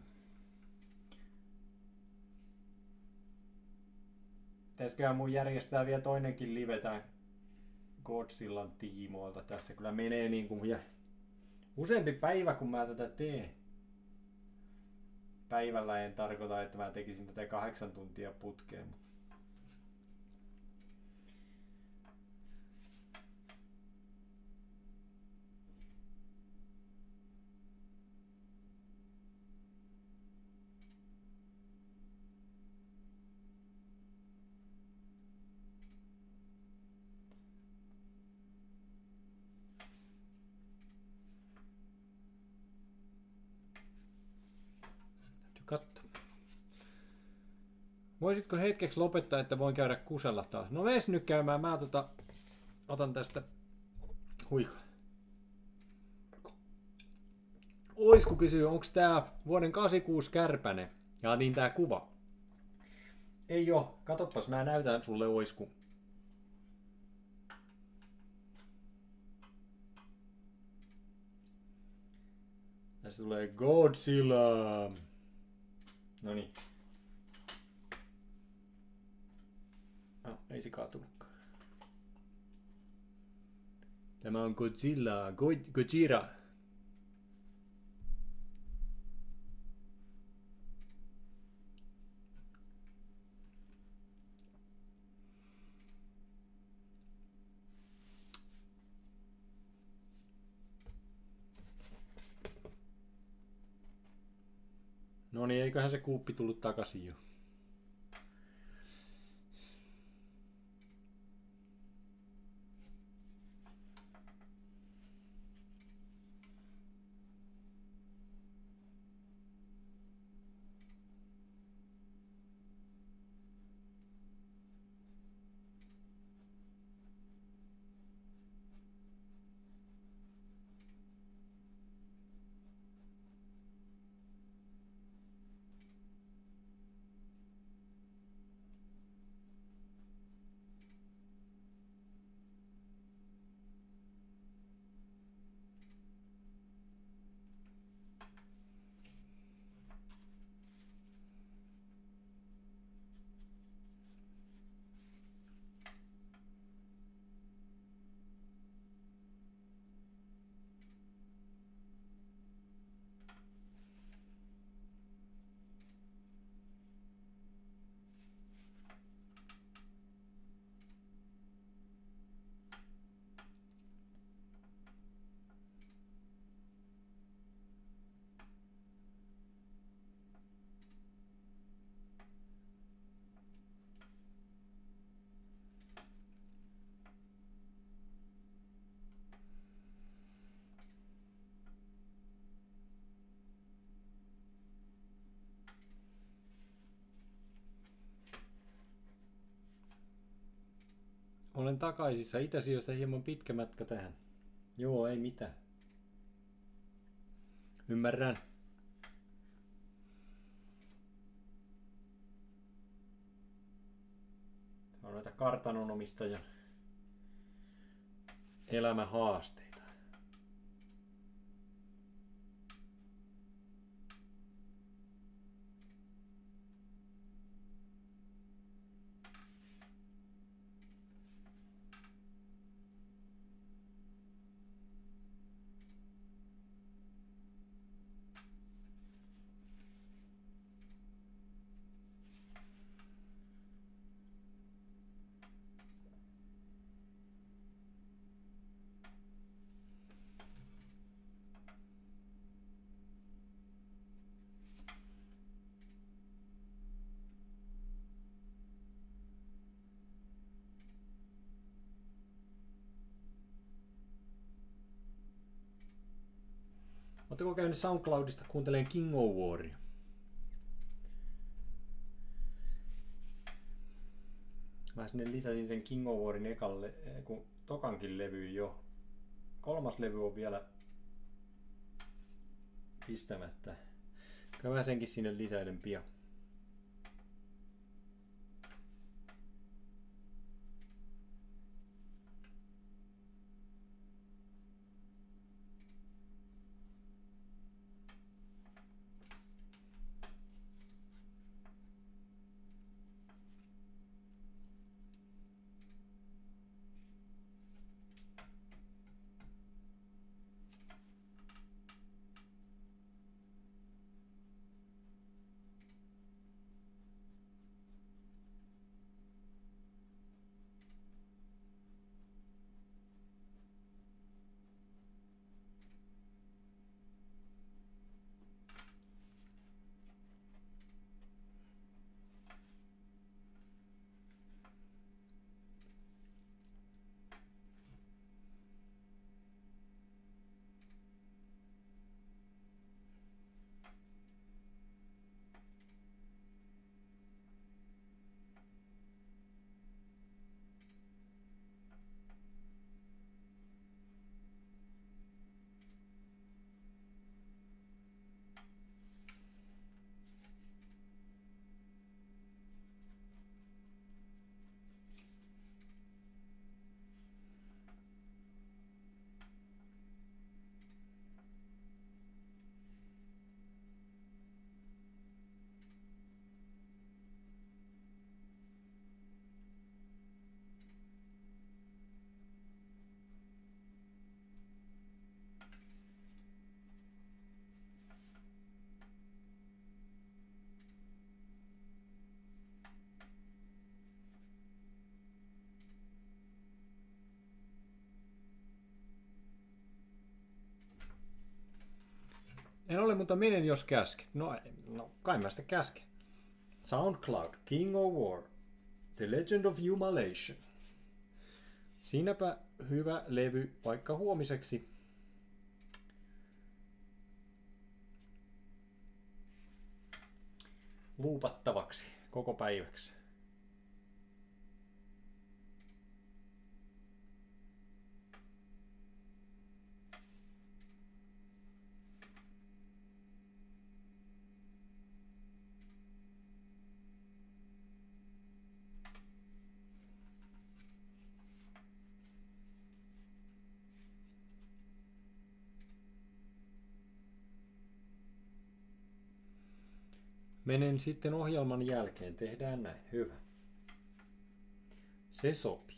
Pitäisiköhän mun järjestää vielä toinenkin live tän Godzillan tiimoilta. Tässä kyllä menee niin kuin ja useampi päivä kun mä tätä teen. Päivällä en tarkoita, että mä tekisin tätä kahdeksan tuntia putkeen. Katso. Voisitko hetkeksi lopettaa, että voin käydä kusella taas? No mees nyt käymään. Mä tota, otan tästä huika. Oisku kysyy, onko tää vuoden kahdeksankymmentäkuusi kärpäne? Ja niin tää kuva. Ei oo. Katoppas, mä näytän sulle Oisku. Tässä tulee Godzilla. Noniin. Ah, ei se kaatunutkaan. Tämä on Godzilla. Go Gojira. No niin, eiköhän se kuuppi tullut takaisin jo. Olen takaisissa Itäsijoista hieman pitkä matka tähän. Joo, ei mitään. Ymmärrän. Se on noita kartanonomistajan elämänhaasteita. Oletteko käynyt SoundCloudista kuuntelemaan King of Waria? Mä sinne lisäsin sen King of Warin ekalle, kun tokankin levy jo. Kolmas levy on vielä pistämättä. Kyllä mä senkin sinne lisäilen pian. En ole, mutta menen jos käsket. No, no kai mä sitä käsken. SoundCloud, King of War, The Legend of Humiliation. Siinäpä hyvä levy vaikka huomiseksi. Luupattavaksi koko päiväksi. Menen sitten ohjelman jälkeen. Tehdään näin. Hyvä. Se sopii.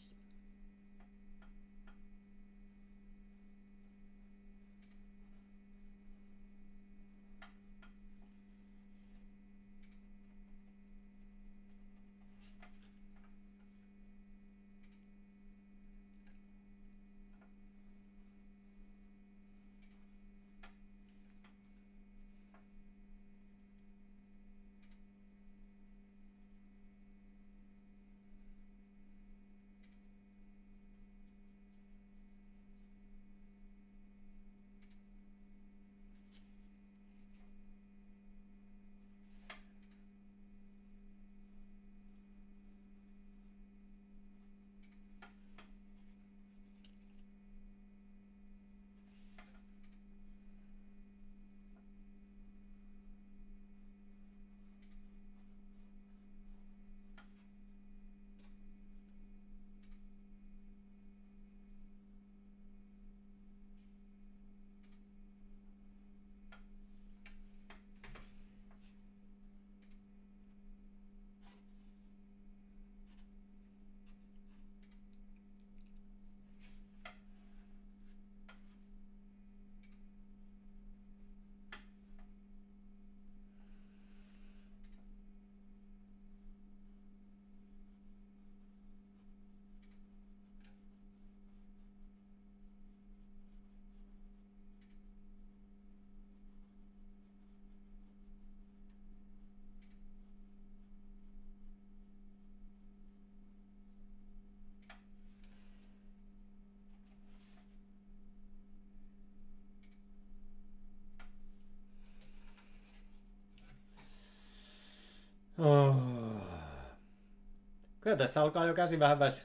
Kyllä tässä alkaa jo käsi vähän väsyä.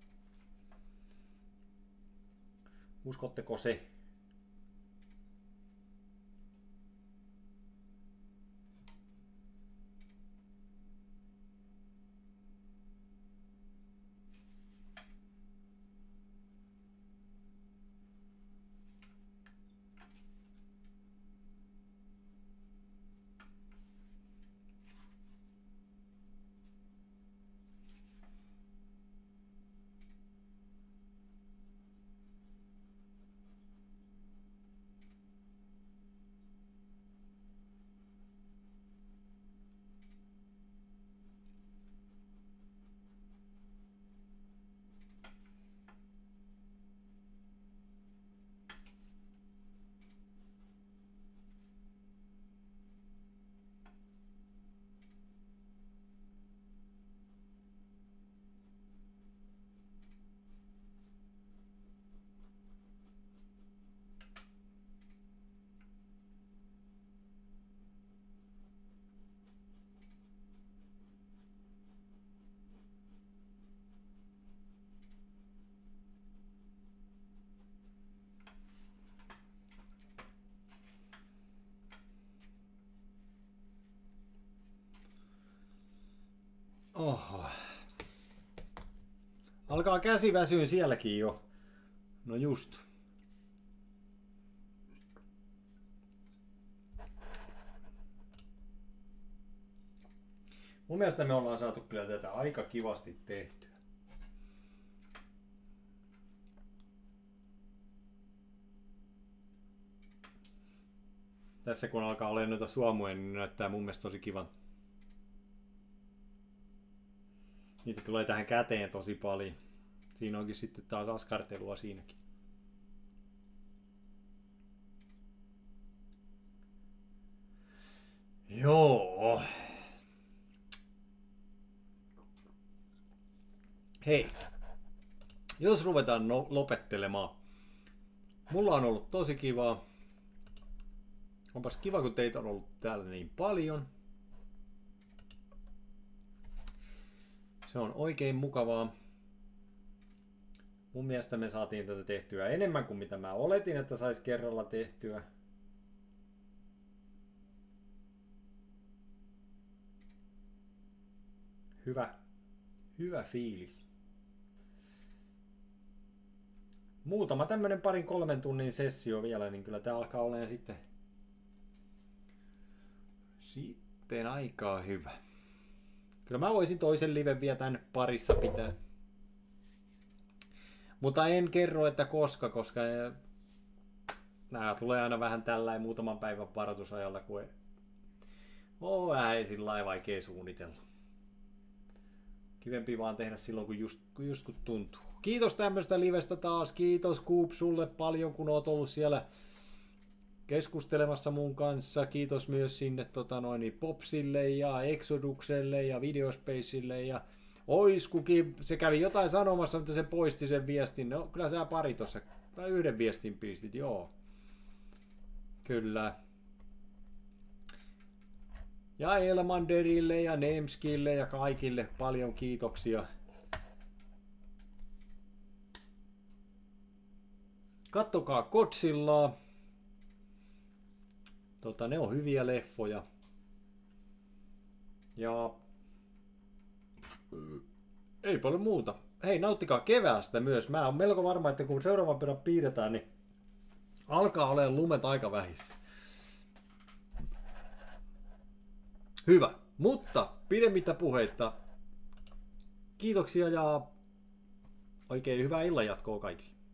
Uskotteko se? Oho. Alkaa käsi väsyä sielläkin jo. No just. Mun mielestä me ollaan saatu kyllä tätä aika kivasti tehtyä. Tässä kun alkaa olemaan noita suomuja, niin näyttää mun mielestä tosi kivan. Niitä tulee tähän käteen tosi paljon. Siinä onkin sitten taas askartelua siinäkin. Joo. Hei. Jos ruvetaan no- lopettelemaan. Mulla on ollut tosi kivaa. Onpas kiva, kun teitä on ollut täällä niin paljon. Se on oikein mukavaa. Mun mielestä me saatiin tätä tehtyä enemmän kuin mitä mä oletin, että sais kerralla tehtyä. Hyvä. Hyvä fiilis. Muutama tämmönen parin kolmen tunnin sessio vielä, niin kyllä tää alkaa olemaan sitten, sitten aikaa hyvä. Kyllä mä voisin toisen liven vielä tän parissa pitää. Mutta en kerro, että koska, koska nää tulee aina vähän tällä muutaman päivän varoitusajalla, kun ei oo vähän sillä lailla vaikea suunnitella. Kivempi vaan tehdä silloin, kun just, kun just kun tuntuu. Kiitos tämmöstä livestä taas. Kiitos Coop sulle paljon, kun oot ollut siellä keskustelemassa mun kanssa. Kiitos myös sinne tota noin, niin Popsille ja Exodukselle ja Videospacelle ja Oiskukin. Se kävi jotain sanomassa, mutta se poisti sen viestin. No kyllä sä pari tossa, tai yhden viestin pistit, joo. Kyllä. Ja Elmanderille ja Nemskille ja kaikille paljon kiitoksia. Kattokaa Godzillaa. Tota, ne on hyviä leffoja. Ja ei paljon muuta. Hei, nauttikaa keväästä myös. Mä oon melko varma, että kun seuraavan perän piirretään, niin alkaa olemaan lumet aika vähissä. Hyvä. Mutta pidemmittä puheitta. Kiitoksia ja oikein hyvää illanjatkoa kaikille.